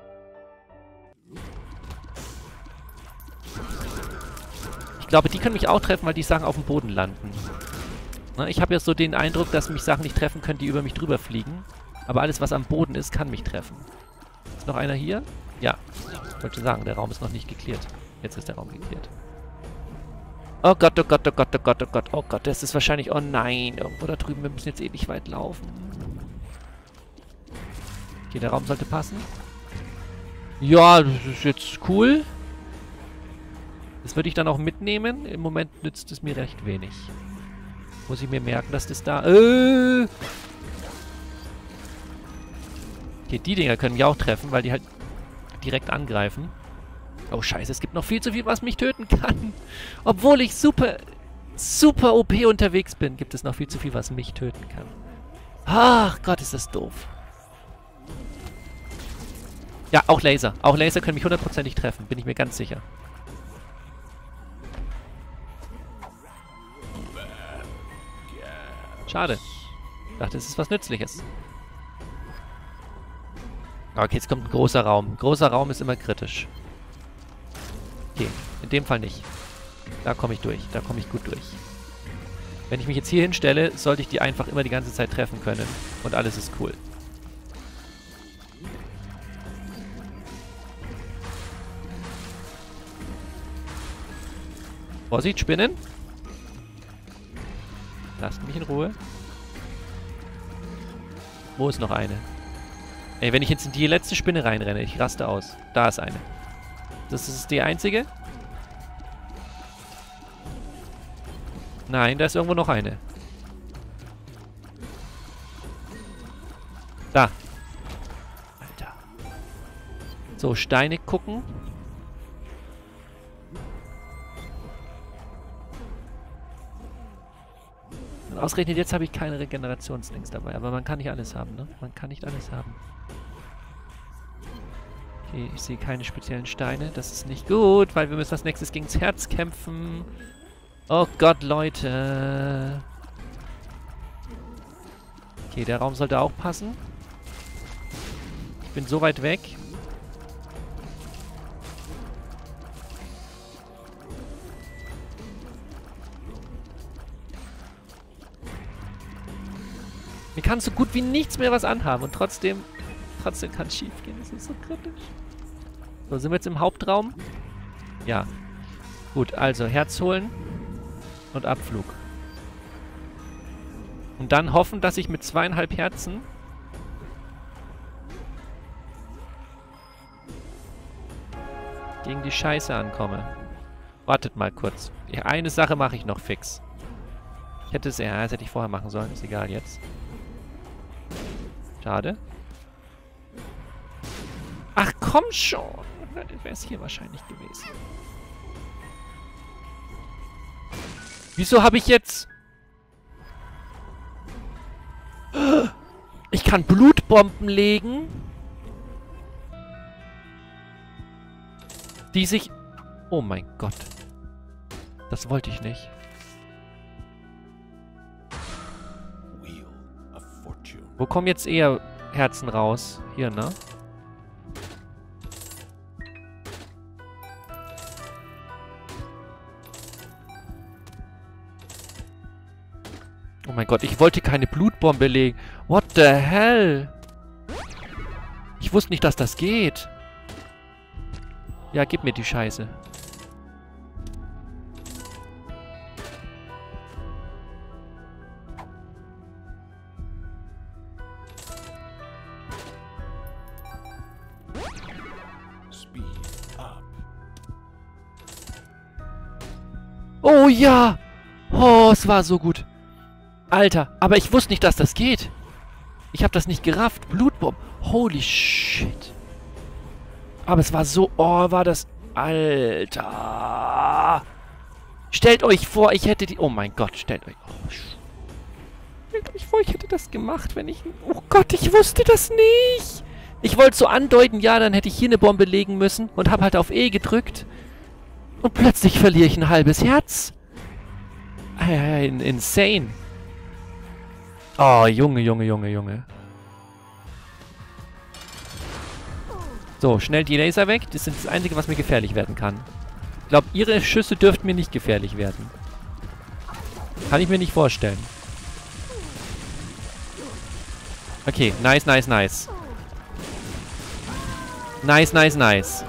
Ich glaube, die können mich auch treffen, weil die Sachen auf dem Boden landen. Na, ich habe ja so den Eindruck, dass mich Sachen nicht treffen können, die über mich drüber fliegen. Aber alles, was am Boden ist, kann mich treffen. Ist noch einer hier? Ja. Ich wollte sagen, der Raum ist noch nicht geklärt. Jetzt ist der Raum geklärt. Oh Gott, oh Gott, oh Gott, oh Gott, oh Gott, oh Gott, das ist wahrscheinlich... Oh nein, irgendwo da drüben, wir müssen jetzt ewig weit laufen. Okay, der Raum sollte passen. Ja, das ist jetzt cool. Das würde ich dann auch mitnehmen. Im Moment nützt es mir recht wenig. Muss ich mir merken, dass das da... Okay, die Dinger können mich auch treffen, weil die halt direkt angreifen. Oh scheiße, es gibt noch viel zu viel, was mich töten kann. Obwohl ich super OP unterwegs bin, gibt es noch viel zu viel, was mich töten kann. Ach Gott, ist das doof. Ja, auch Laser. Auch Laser können mich hundertprozentig treffen, bin ich mir ganz sicher. Schade. Ich dachte, es ist was Nützliches. Okay, jetzt kommt ein großer Raum. Ein großer Raum ist immer kritisch. Okay, in dem Fall nicht. Da komme ich durch. Da komme ich gut durch. Wenn ich mich jetzt hier hinstelle, sollte ich die einfach immer die ganze Zeit treffen können. Und alles ist cool. Vorsicht, Spinnen. Lasst mich in Ruhe. Wo ist noch eine? Ey, wenn ich jetzt in die letzte Spinne reinrenne, ich raste aus. Da ist eine. Das ist die einzige? Nein, da ist irgendwo noch eine. Da. Alter. So, Steine gucken. Und ausgerechnet jetzt habe ich keine Regenerationslinks dabei. Aber man kann nicht alles haben, ne? Man kann nicht alles haben. Okay, ich sehe keine speziellen Steine. Das ist nicht gut, weil wir müssen als nächstes gegen das Herz kämpfen. Oh Gott, Leute. Okay, der Raum sollte auch passen. Ich bin so weit weg. Mir kann so gut wie nichts mehr was anhaben und trotzdem kann es schief gehen. Das ist so kritisch. So, sind wir jetzt im Hauptraum? Ja. Gut, also Herz holen und Abflug. Und dann hoffen, dass ich mit 2,5 Herzen gegen die Scheiße ankomme. Wartet mal kurz. Ja, eine Sache mache ich noch fix. Ich hätte es... Ja, das hätte ich vorher machen sollen. Ist egal jetzt. Schade. Ach, komm schon. Dann wäre es hier wahrscheinlich gewesen. Wieso habe ich jetzt... Ich kann Blutbomben legen, die sich... Oh mein Gott. Das wollte ich nicht. Wo kommen jetzt eher Herzen raus? Hier, ne? Oh mein Gott, ich wollte keine Blutbombe legen. What the hell? Ich wusste nicht, dass das geht. Ja, gib mir die Scheiße. Oh ja! Oh, es war so gut. Alter, aber ich wusste nicht, dass das geht. Ich habe das nicht gerafft. Blutbomb. Holy shit. Aber es war so... Oh, war das... Alter. Stellt euch vor, ich hätte die... Oh mein Gott, stellt euch... Oh, stellt euch vor, ich hätte das gemacht, wenn ich... Oh Gott, ich wusste das nicht. Ich wollte so andeuten, ja, dann hätte ich hier eine Bombe legen müssen und habe halt auf E gedrückt. Und plötzlich verliere ich ein halbes Herz. Insane. Oh, Junge, Junge, Junge, Junge. So, schnell die Laser weg. Das ist das Einzige, was mir gefährlich werden kann. Ich glaube, ihre Schüsse dürften mir nicht gefährlich werden. Kann ich mir nicht vorstellen. Okay, nice, nice, nice. Nice, nice, nice.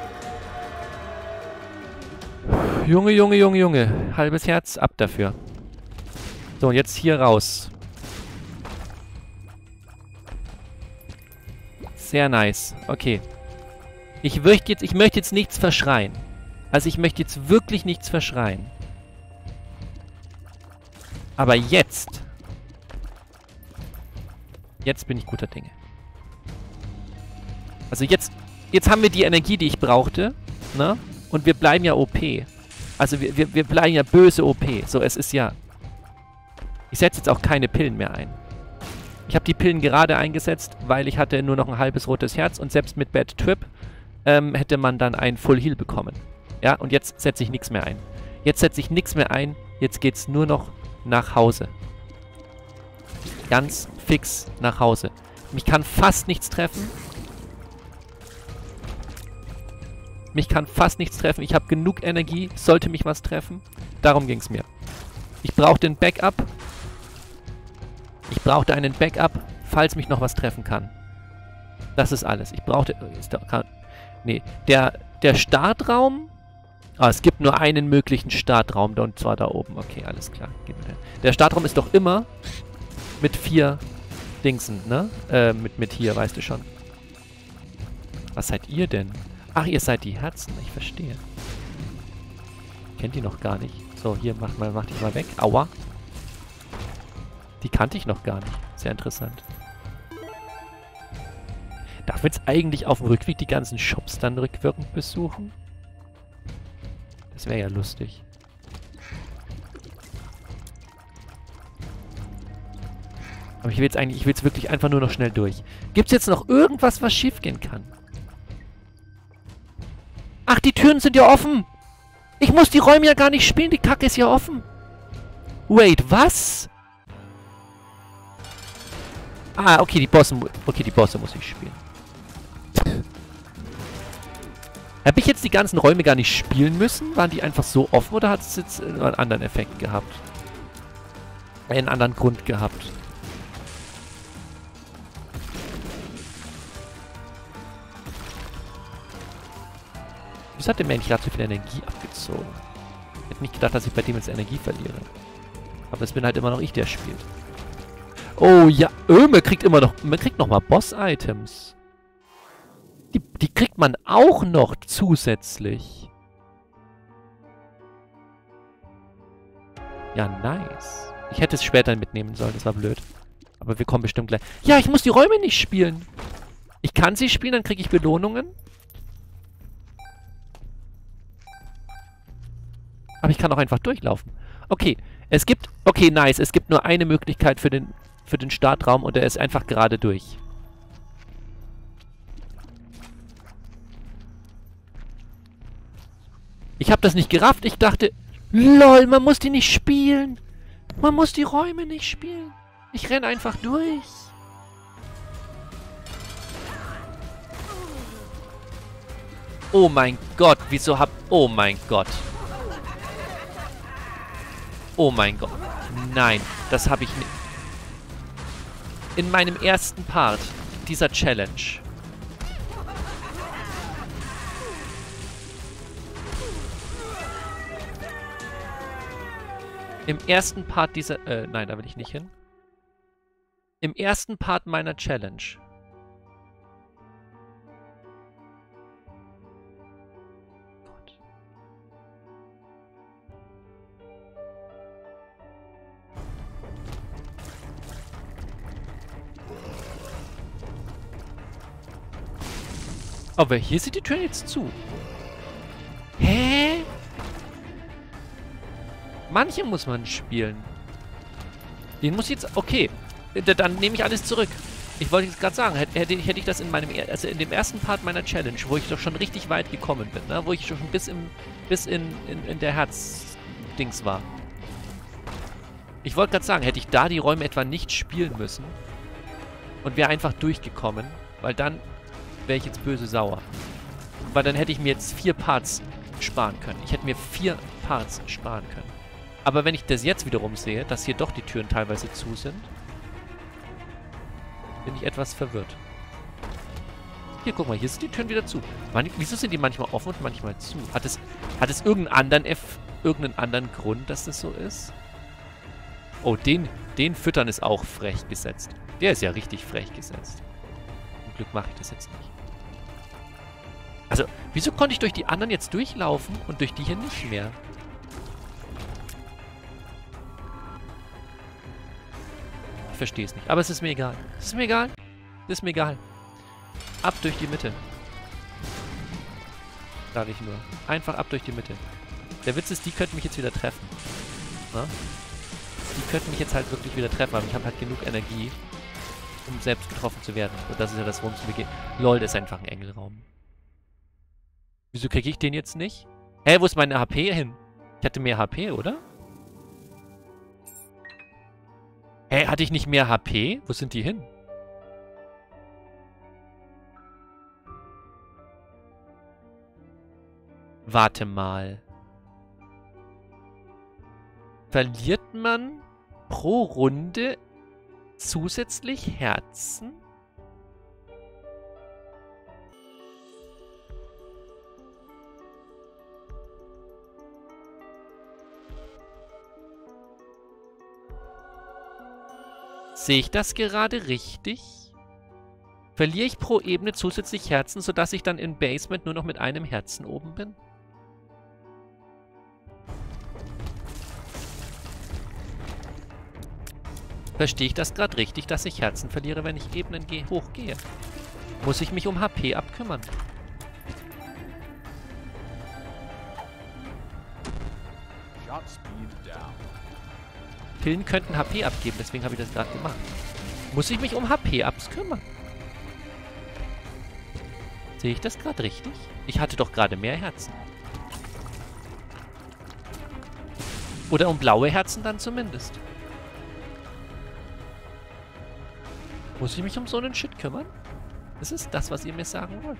Junge, Junge, Junge, Junge. Halbes Herz, ab dafür. So, und jetzt hier raus. Sehr nice. Okay. Ich möchte jetzt nichts verschreien. Also ich möchte jetzt wirklich nichts verschreien. Aber jetzt... Jetzt bin ich guter Dinge. Also jetzt haben wir die Energie, die ich brauchte. Ne? Und wir bleiben ja OP. Also wir bleiben ja böse OP. So, es ist ja... Ich setze jetzt auch keine Pillen mehr ein. Ich habe die Pillen gerade eingesetzt, weil ich hatte nur noch ein halbes rotes Herz. Und selbst mit Bad Trip hätte man dann ein Full Heal bekommen. Ja, und jetzt setze ich nichts mehr ein. Jetzt setze ich nichts mehr ein. Jetzt geht's nur noch nach Hause. Ganz fix nach Hause. Mich kann fast nichts treffen. Mich kann fast nichts treffen. Ich habe genug Energie. Sollte mich was treffen. Darum ging es mir. Ich brauchte ein Backup. Ich brauchte einen Backup, falls mich noch was treffen kann. Das ist alles. Ich brauchte... Nee, der Startraum... Ah, es gibt nur einen möglichen Startraum, und zwar da oben. Okay, alles klar. Der Startraum ist doch immer mit 4 Dingsen, ne? Mit hier, weißt du schon. Was seid ihr denn? Ach, ihr seid die Herzen, ich verstehe. Kennt ihr noch gar nicht. So, hier, mach dich mal weg. Aua. Die kannte ich noch gar nicht. Sehr interessant. Darf man jetzt eigentlich auf dem Rückweg die ganzen Shops dann rückwirkend besuchen? Das wäre ja lustig. Aber ich will jetzt wirklich einfach nur noch schnell durch. Gibt es jetzt noch irgendwas, was schief gehen kann? Ach, die Türen sind ja offen! Ich muss die Räume ja gar nicht spielen, die Kacke ist ja offen! Wait, was? Ah, okay, die Bosse muss ich spielen. Habe ich jetzt die ganzen Räume gar nicht spielen müssen? Waren die einfach so offen oder hat es jetzt einen anderen Effekt gehabt? Einen anderen Grund gehabt? Wieso hat der Mensch gerade so viel Energie abgezogen? Ich hätte nicht gedacht, dass ich bei dem jetzt Energie verliere. Aber es bin halt immer noch ich, der spielt. Oh ja, man kriegt noch mal Boss-Items. Die kriegt man auch noch zusätzlich. Ja, nice. Ich hätte es später mitnehmen sollen, das war blöd. Aber wir kommen bestimmt gleich. Ja, ich muss die Räume nicht spielen. Ich kann sie spielen, dann kriege ich Belohnungen. Aber ich kann auch einfach durchlaufen. Okay, okay, nice. Es gibt nur eine Möglichkeit für den Startraum und der ist einfach gerade durch. Ich habe das nicht gerafft. Ich dachte, LOL, man muss die nicht spielen. Man muss die Räume nicht spielen. Ich renn einfach durch. Oh mein Gott, wieso hab... Oh mein Gott. Oh mein Gott. Nein, das habe ich nicht... In meinem ersten Part dieser Challenge. Im ersten Part dieser... nein, da will ich nicht hin. Im ersten Part meiner Challenge. Gott. Aber hier sind die Türen jetzt zu. Hä? Manche muss man spielen. Den muss jetzt... Okay. Dann nehme ich alles zurück. Ich wollte jetzt gerade sagen, hätte ich das in meinem... Also in dem ersten Part meiner Challenge, wo ich doch schon richtig weit gekommen bin, ne? Wo ich schon bis in der Herzdings war. Ich wollte gerade sagen, hätte ich da die Räume etwa nicht spielen müssen und wäre einfach durchgekommen, weil dann wäre ich jetzt böse sauer. Weil dann hätte ich mir jetzt 4 Parts sparen können. Ich hätte mir 4 Parts sparen können. Aber wenn ich das jetzt wiederum sehe, dass hier doch die Türen teilweise zu sind, bin ich etwas verwirrt. Hier, guck mal, hier sind die Türen wieder zu. Wieso sind die manchmal offen und manchmal zu? Hat es irgendeinen anderen Grund, dass das so ist? Oh, den Füttern ist auch frech gesetzt. Der ist ja richtig frech gesetzt. Zum Glück mache ich das jetzt nicht. Also, wieso konnte ich durch die anderen jetzt durchlaufen und durch die hier nicht mehr? Ich verstehe es nicht. Aber es ist mir egal. Es ist mir egal. Es ist mir egal. Ab durch die Mitte. Sage ich nur. Einfach ab durch die Mitte. Der Witz ist, die könnten mich jetzt wieder treffen. Na? Die könnten mich jetzt halt wirklich wieder treffen, aber ich habe halt genug Energie, um selbst getroffen zu werden. Und das ist ja das, worum es mir geht. LOL, das ist einfach ein Engelraum. Wieso kriege ich den jetzt nicht? Hä, wo ist meine HP hin? Ich hatte mehr HP, oder? Hä, hatte ich nicht mehr HP? Wo sind die hin? Warte mal. Verliert man pro Runde zusätzlich Herzen? Sehe ich das gerade richtig? Verliere ich pro Ebene zusätzlich Herzen, sodass ich dann im Basement nur noch mit einem Herzen oben bin? Verstehe ich das gerade richtig, dass ich Herzen verliere, wenn ich Ebenen hochgehe? Muss ich mich um HP abkümmern? Pillen könnten HP abgeben, deswegen habe ich das gerade gemacht. Muss ich mich um HP abkümmern? Sehe ich das gerade richtig? Ich hatte doch gerade mehr Herzen. Oder um blaue Herzen dann zumindest. Muss ich mich um so einen Shit kümmern? Ist es das, was ihr mir sagen wollt?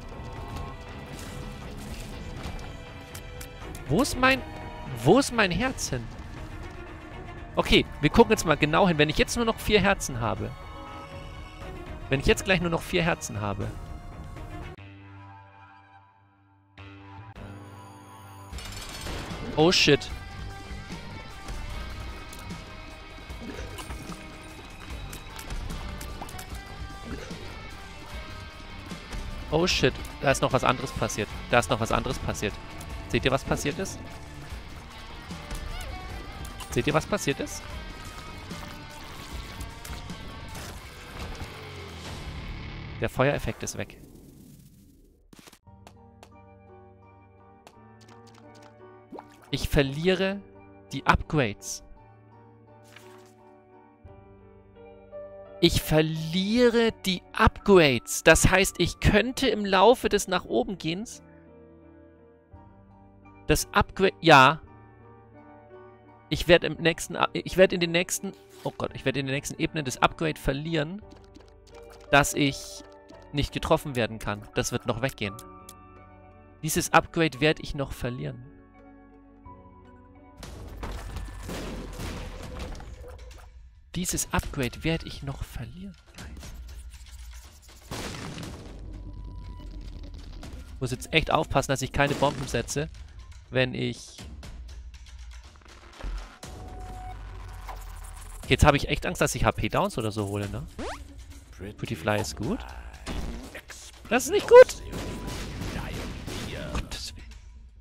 Wo ist mein Herz hin? Okay, wir gucken jetzt mal genau hin. Wenn ich jetzt nur noch 4 Herzen habe. Wenn ich jetzt gleich nur noch 4 Herzen habe. Oh shit. Oh shit. Da ist noch was anderes passiert. Da ist noch was anderes passiert. Seht ihr, was passiert ist? Seht ihr, was passiert ist? Der Feuereffekt ist weg. Ich verliere die Upgrades. Ich verliere die Upgrades. Das heißt, ich könnte im Laufe des nach oben gehens das Upgrade... Ja. Ich werde in den nächsten, oh Gott, ich werde in den nächsten Ebenen das Upgrade verlieren, dass ich nicht getroffen werden kann. Das wird noch weggehen. Dieses Upgrade werde ich noch verlieren. Dieses Upgrade werde ich noch verlieren. Ich muss jetzt echt aufpassen, dass ich keine Bomben setze, wenn ich... Jetzt habe ich echt Angst, dass ich HP-Downs oder so hole, ne? Pretty Fly ist gut. Das ist nicht gut! Gottes Willen.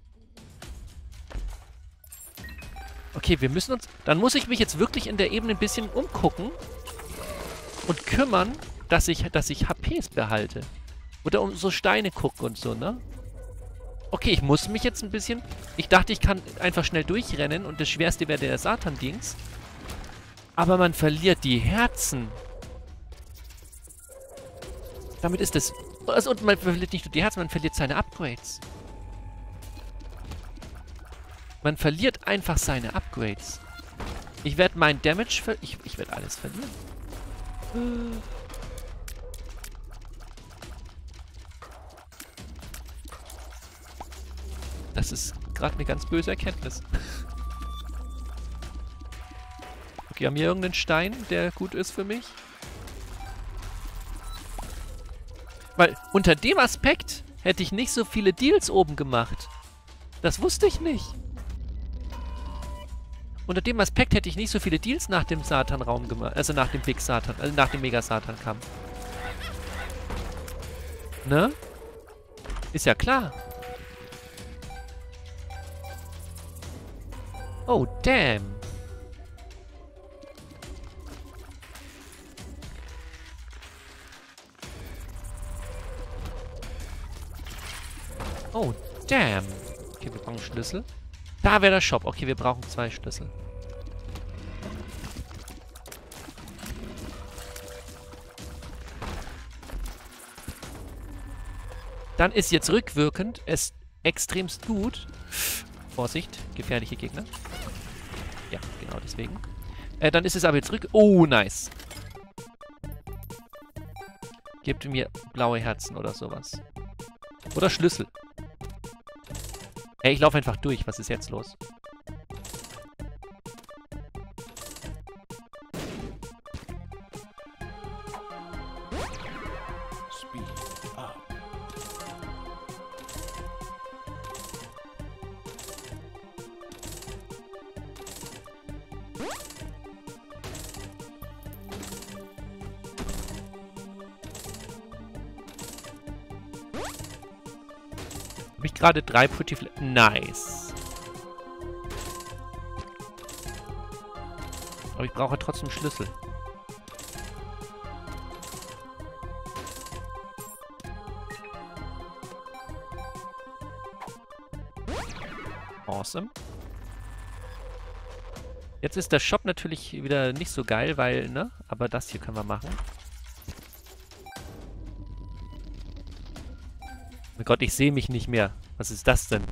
Okay, wir müssen uns... Dann muss ich mich jetzt wirklich in der Ebene ein bisschen umgucken und kümmern, dass ich HPs behalte. Oder um so Steine gucken und so, ne? Okay, ich muss mich jetzt ein bisschen... Ich dachte, ich kann einfach schnell durchrennen und das Schwerste wäre der Satan-Dings. Aber man verliert die Herzen. Damit ist es... Also, und man verliert nicht nur die Herzen, man verliert seine Upgrades. Man verliert einfach seine Upgrades. Ich werde mein Damage ich werde alles verlieren. Das ist gerade eine ganz böse Erkenntnis. Okay, haben wir irgendeinen Stein, der gut ist für mich? Weil unter dem Aspekt hätte ich nicht so viele Deals oben gemacht. Das wusste ich nicht. Unter dem Aspekt hätte ich nicht so viele Deals nach dem Satan-Raum gemacht. Also nach dem Big Satan, also nach dem Mega-Satan-Kampf. Ne? Ist ja klar. Oh, damn. Oh, damn. Okay, wir brauchen einen Schlüssel. Da wäre der Shop. Okay, wir brauchen 2 Schlüssel. Dann ist jetzt rückwirkend es extremst gut. Vorsicht, gefährliche Gegner. Ja, genau deswegen. Dann ist es aber jetzt rück... Oh, nice. Gebt mir blaue Herzen oder sowas. Oder Schlüssel. Ey, ich laufe einfach durch. Was ist jetzt los? Habe ich gerade 3 Pretty Fly... Nice. Aber ich brauche trotzdem Schlüssel. Awesome. Jetzt ist der Shop natürlich wieder nicht so geil, weil, ne? Aber das hier können wir machen. Oh Gott, ich sehe mich nicht mehr. Was ist das denn?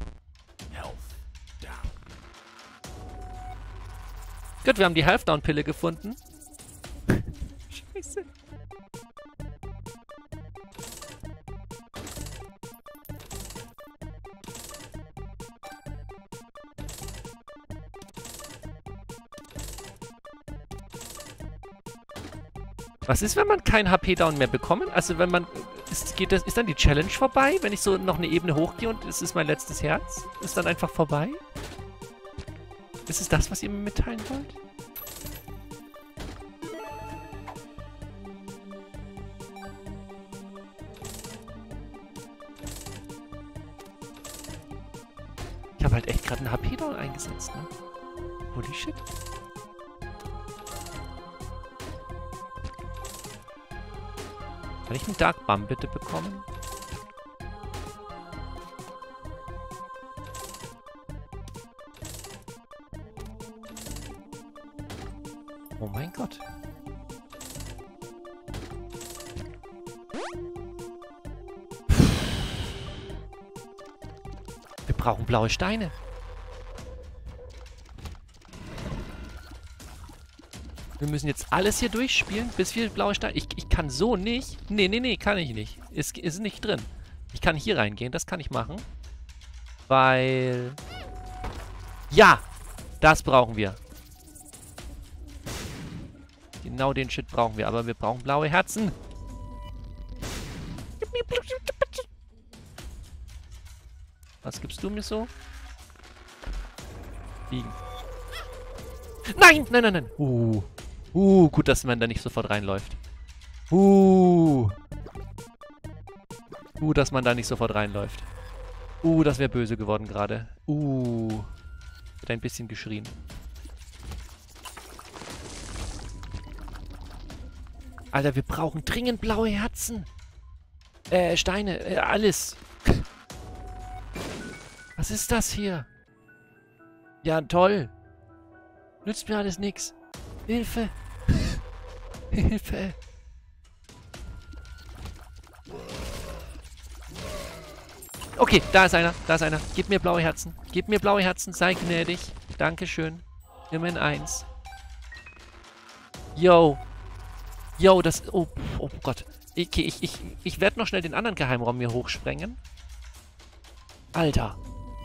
Gut, wir haben die Half-Down-Pille gefunden. Scheiße. Was ist, wenn man kein HP-Down mehr bekommt? Also wenn man... Ist dann die Challenge vorbei, wenn ich so noch eine Ebene hochgehe und es ist mein letztes Herz? Ist dann einfach vorbei? Ist es das, was ihr mir mitteilen wollt? Ich habe halt echt gerade einen HP-Down eingesetzt, ne? Holy shit. Kann ich einen Dark Bum bitte bekommen? Oh mein Gott. Wir brauchen blaue Steine. Wir müssen jetzt alles hier durchspielen, bis wir blaue Steine... Ich kann so nicht. Nee, kann ich nicht. Ist nicht drin. Ich kann hier reingehen, das kann ich machen. Weil... Ja! Das brauchen wir. Genau den Shit brauchen wir, aber wir brauchen blaue Herzen. Was gibst du mir so? Liegen. Nein! Nein! Gut, dass man da nicht sofort reinläuft. Dass man da nicht sofort reinläuft. Das wäre böse geworden gerade. Hat ein bisschen geschrien. Alter, wir brauchen dringend blaue Herzen. Steine, alles. Was ist das hier? Ja, toll. Nützt mir alles nix. Hilfe. Hilfe. Okay, da ist einer. Gib mir blaue Herzen. Sei gnädig. Dankeschön. Immerhin 1. Yo, das... Oh Gott. Okay, ich werde noch schnell den anderen Geheimraum hier hochsprengen. Alter.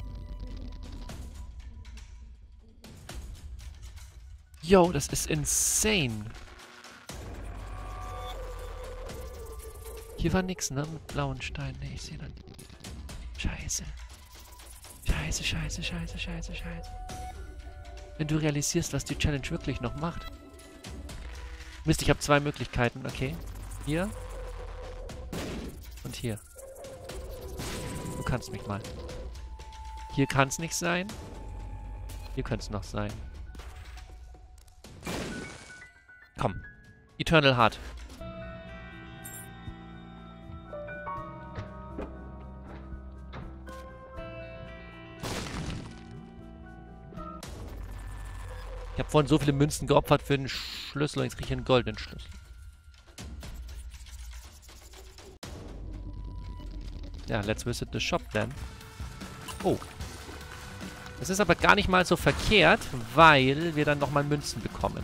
Yo, das ist insane. Hier war nix, ne? Mit blauen Steinen. Ne, ich sehe dann... Scheiße. Wenn du realisierst, was die Challenge wirklich noch macht. Mist, ich habe 2 Möglichkeiten. Okay. Hier. Und hier. Du kannst mich mal. Hier kann es nicht sein. Hier könnte es noch sein. Komm. Eternal Heart. Ich habe vorhin so viele Münzen geopfert für den Schlüssel und jetzt kriege ich einen goldenen Schlüssel. Ja, let's visit the shop then. Oh. Das ist aber gar nicht mal so verkehrt, weil wir dann nochmal Münzen bekommen.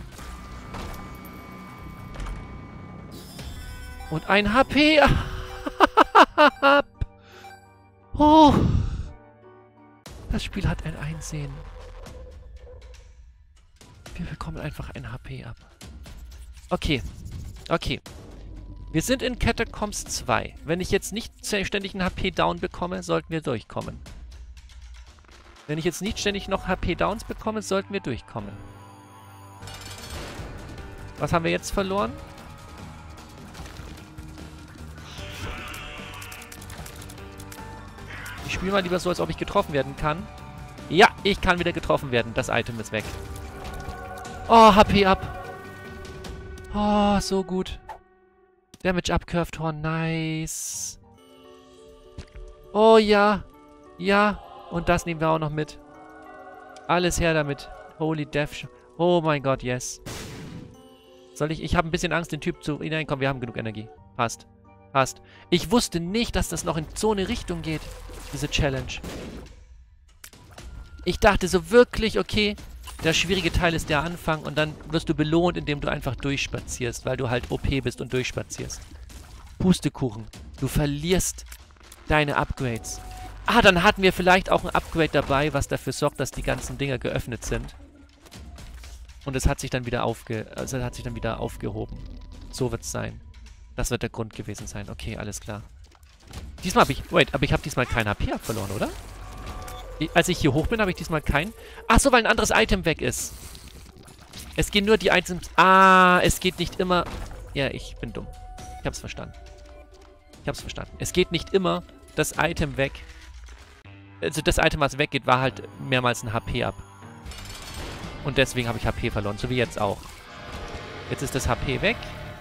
Und ein HP. Oh. Das Spiel hat ein Einsehen. Wir bekommen einfach ein HP ab. Okay. Wir sind in Catacombs 2. Wenn ich jetzt nicht ständig einen HP-Down bekomme, sollten wir durchkommen. Wenn ich jetzt nicht ständig noch HP-Downs bekomme, sollten wir durchkommen. Was haben wir jetzt verloren? Ich spiele mal lieber so, als ob ich getroffen werden kann. Ja, ich kann wieder getroffen werden. Das Item ist weg. Oh, HP ab. Oh, so gut. Damage up, Curved Horn. Nice. Oh, ja. Ja. Und das nehmen wir auch noch mit. Alles her damit. Holy Death. Oh mein Gott, yes. Soll ich... Ich habe ein bisschen Angst, den Typ zu... Nein, komm, wir haben genug Energie. Passt. Ich wusste nicht, dass das noch in so eine Richtung geht. Diese Challenge. Ich dachte so wirklich, okay... Der schwierige Teil ist der Anfang und dann wirst du belohnt, indem du einfach durchspazierst, weil du halt OP bist und durchspazierst. Pustekuchen. Du verlierst deine Upgrades. Ah, dann hatten wir vielleicht auch ein Upgrade dabei, was dafür sorgt, dass die ganzen Dinger geöffnet sind. Und es hat sich dann wieder aufgehoben. So wird es sein. Das wird der Grund gewesen sein. Okay, alles klar. Diesmal habe ich... Wait, aber ich habe diesmal kein HP verloren, oder? Als ich hier hoch bin, habe ich diesmal kein... Ach so, weil ein anderes Item weg ist. Es gehen nur die Items... Ah, es geht nicht immer... Ja, ich bin dumm. Ich hab's verstanden. Es geht nicht immer das Item weg. Also das Item, was weggeht, war halt mehrmals ein HP ab. Und deswegen habe ich HP verloren. So wie jetzt auch. Jetzt ist das HP weg.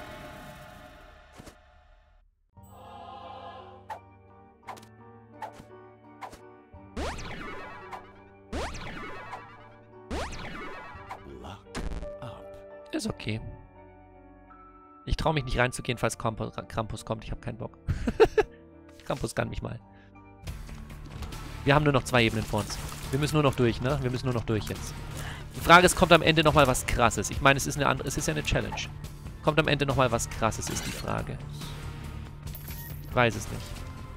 Ist okay. Ich traue mich nicht reinzugehen, falls Krampus kommt. Ich habe keinen Bock. Krampus kann mich mal. Wir haben nur noch 2 Ebenen vor uns. Wir müssen nur noch durch, ne? Wir müssen nur noch durch jetzt. Frage ist, kommt am Ende nochmal was Krasses? Ich meine, es ist ja eine Challenge. Kommt am Ende nochmal was Krasses, ist die Frage. Ich weiß es nicht.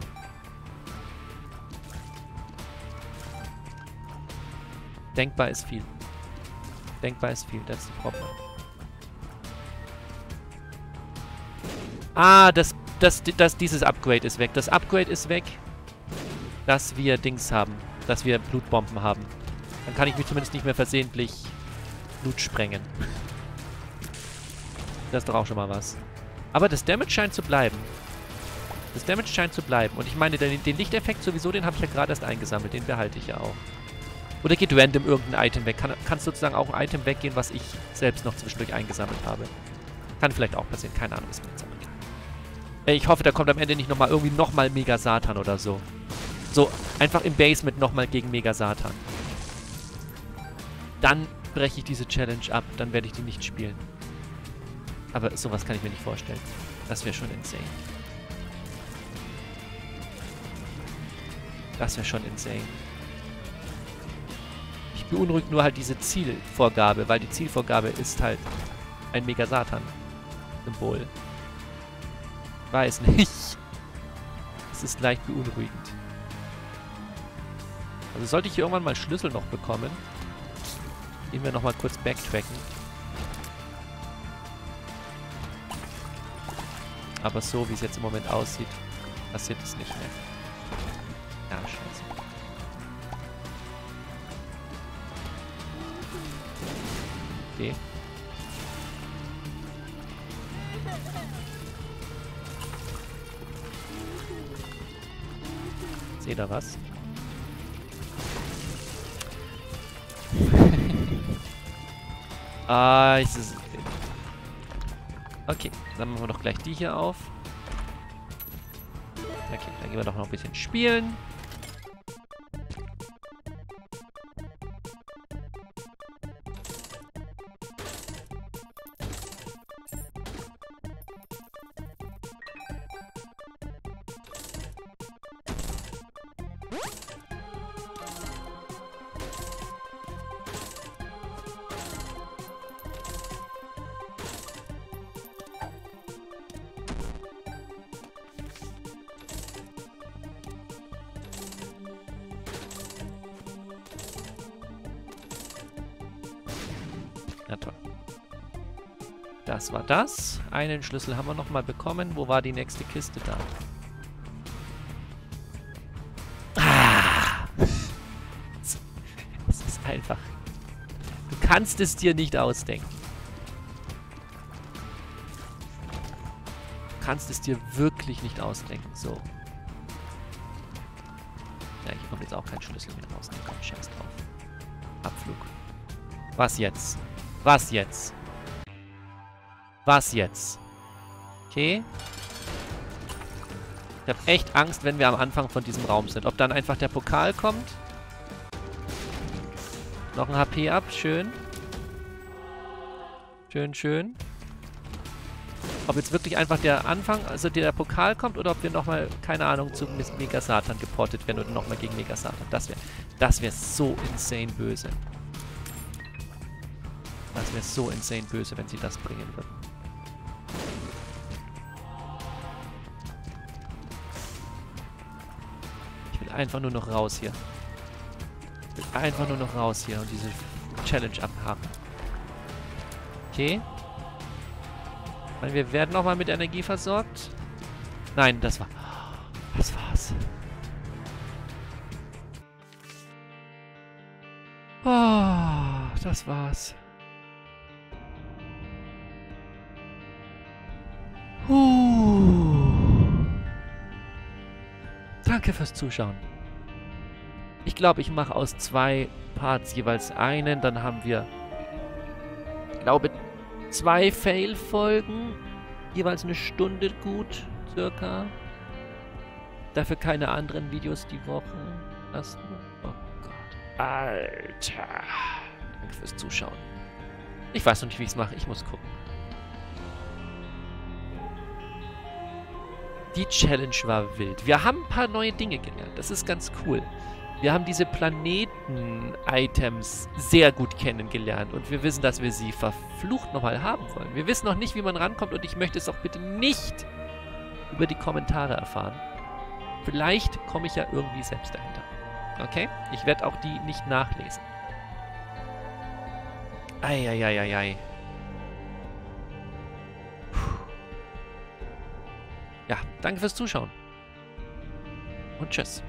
Denkbar ist viel. Denkbar ist viel, das ist die Problem. Ah, dieses Upgrade ist weg. Das Upgrade ist weg, dass wir Dings haben. Dass wir Blutbomben haben. Dann kann ich mich zumindest nicht mehr versehentlich Blut sprengen. Das ist doch auch schon mal was. Aber das Damage scheint zu bleiben. Das Damage scheint zu bleiben. Und ich meine, den Lichteffekt sowieso, den habe ich ja gerade erst eingesammelt. Den behalte ich ja auch. Oder geht random irgendein Item weg? Kann sozusagen auch ein Item weggehen, was ich selbst noch zwischendurch eingesammelt habe. Kann vielleicht auch passieren. Keine Ahnung, ist mir jetzt auch egal. Ich hoffe, da kommt am Ende nicht nochmal Mega Satan oder so. So, einfach im Basement nochmal gegen Mega Satan. Dann breche ich diese Challenge ab. Dann werde ich die nicht spielen. Aber sowas kann ich mir nicht vorstellen. Das wäre schon insane. Das wäre schon insane. Mich beunruhigt nur halt diese Zielvorgabe, weil die Zielvorgabe ist halt ein Mega Satan-Symbol. Weiß nicht. Es ist leicht beunruhigend. Also sollte ich hier irgendwann mal Schlüssel noch bekommen, gehen wir nochmal kurz backtracken. Aber so, wie es jetzt im Moment aussieht, passiert es nicht mehr. Ja, scheiße. Okay. Seht ihr was? Okay, dann machen wir doch gleich die hier auf. Okay, dann gehen wir doch noch ein bisschen spielen. Na toll. Das war das. Einen Schlüssel haben wir nochmal bekommen. Wo war die nächste Kiste da? Ah! Es ist einfach... Du kannst es dir nicht ausdenken. Du kannst es dir wirklich nicht ausdenken. So. Ja, hier kommt jetzt auch kein Schlüssel mehr raus. Komm, scheiß drauf. Abflug. Was jetzt? Was jetzt? Was jetzt? Okay. Ich habe echt Angst, wenn wir am Anfang von diesem Raum sind. Ob dann einfach der Pokal kommt. Noch ein HP ab. Schön. Schön, schön. Ob jetzt wirklich einfach der Anfang, also der Pokal kommt, oder ob wir nochmal, keine Ahnung, zu Mega Satan geportet werden oder nochmal gegen Mega Satan. Das wär so insane böse. Das wäre so insane böse, wenn sie das bringen würden. Ich will einfach nur noch raus hier. Ich will einfach nur noch raus hier und diese Challenge abhaken. Okay. Ich meine, wir werden nochmal mit Energie versorgt. Nein, das war's. Oh, das war's. Danke fürs Zuschauen. Ich glaube, ich mache aus 2 Parts jeweils einen. Dann haben wir, ich glaube, 2 Fail-Folgen. Jeweils eine Stunde gut, circa. Dafür keine anderen Videos die Woche. Oh Gott. Alter. Danke fürs Zuschauen. Ich weiß noch nicht, wie ich es mache. Ich muss gucken. Die Challenge war wild. Wir haben ein paar neue Dinge gelernt. Das ist ganz cool. Wir haben diese Planeten-Items sehr gut kennengelernt und wir wissen, dass wir sie verflucht nochmal haben wollen. Wir wissen noch nicht, wie man rankommt und ich möchte es auch bitte nicht über die Kommentare erfahren. Vielleicht komme ich ja irgendwie selbst dahinter. Okay? Ich werde auch die nicht nachlesen. Eieieiei. Ja, danke fürs Zuschauen. Und tschüss.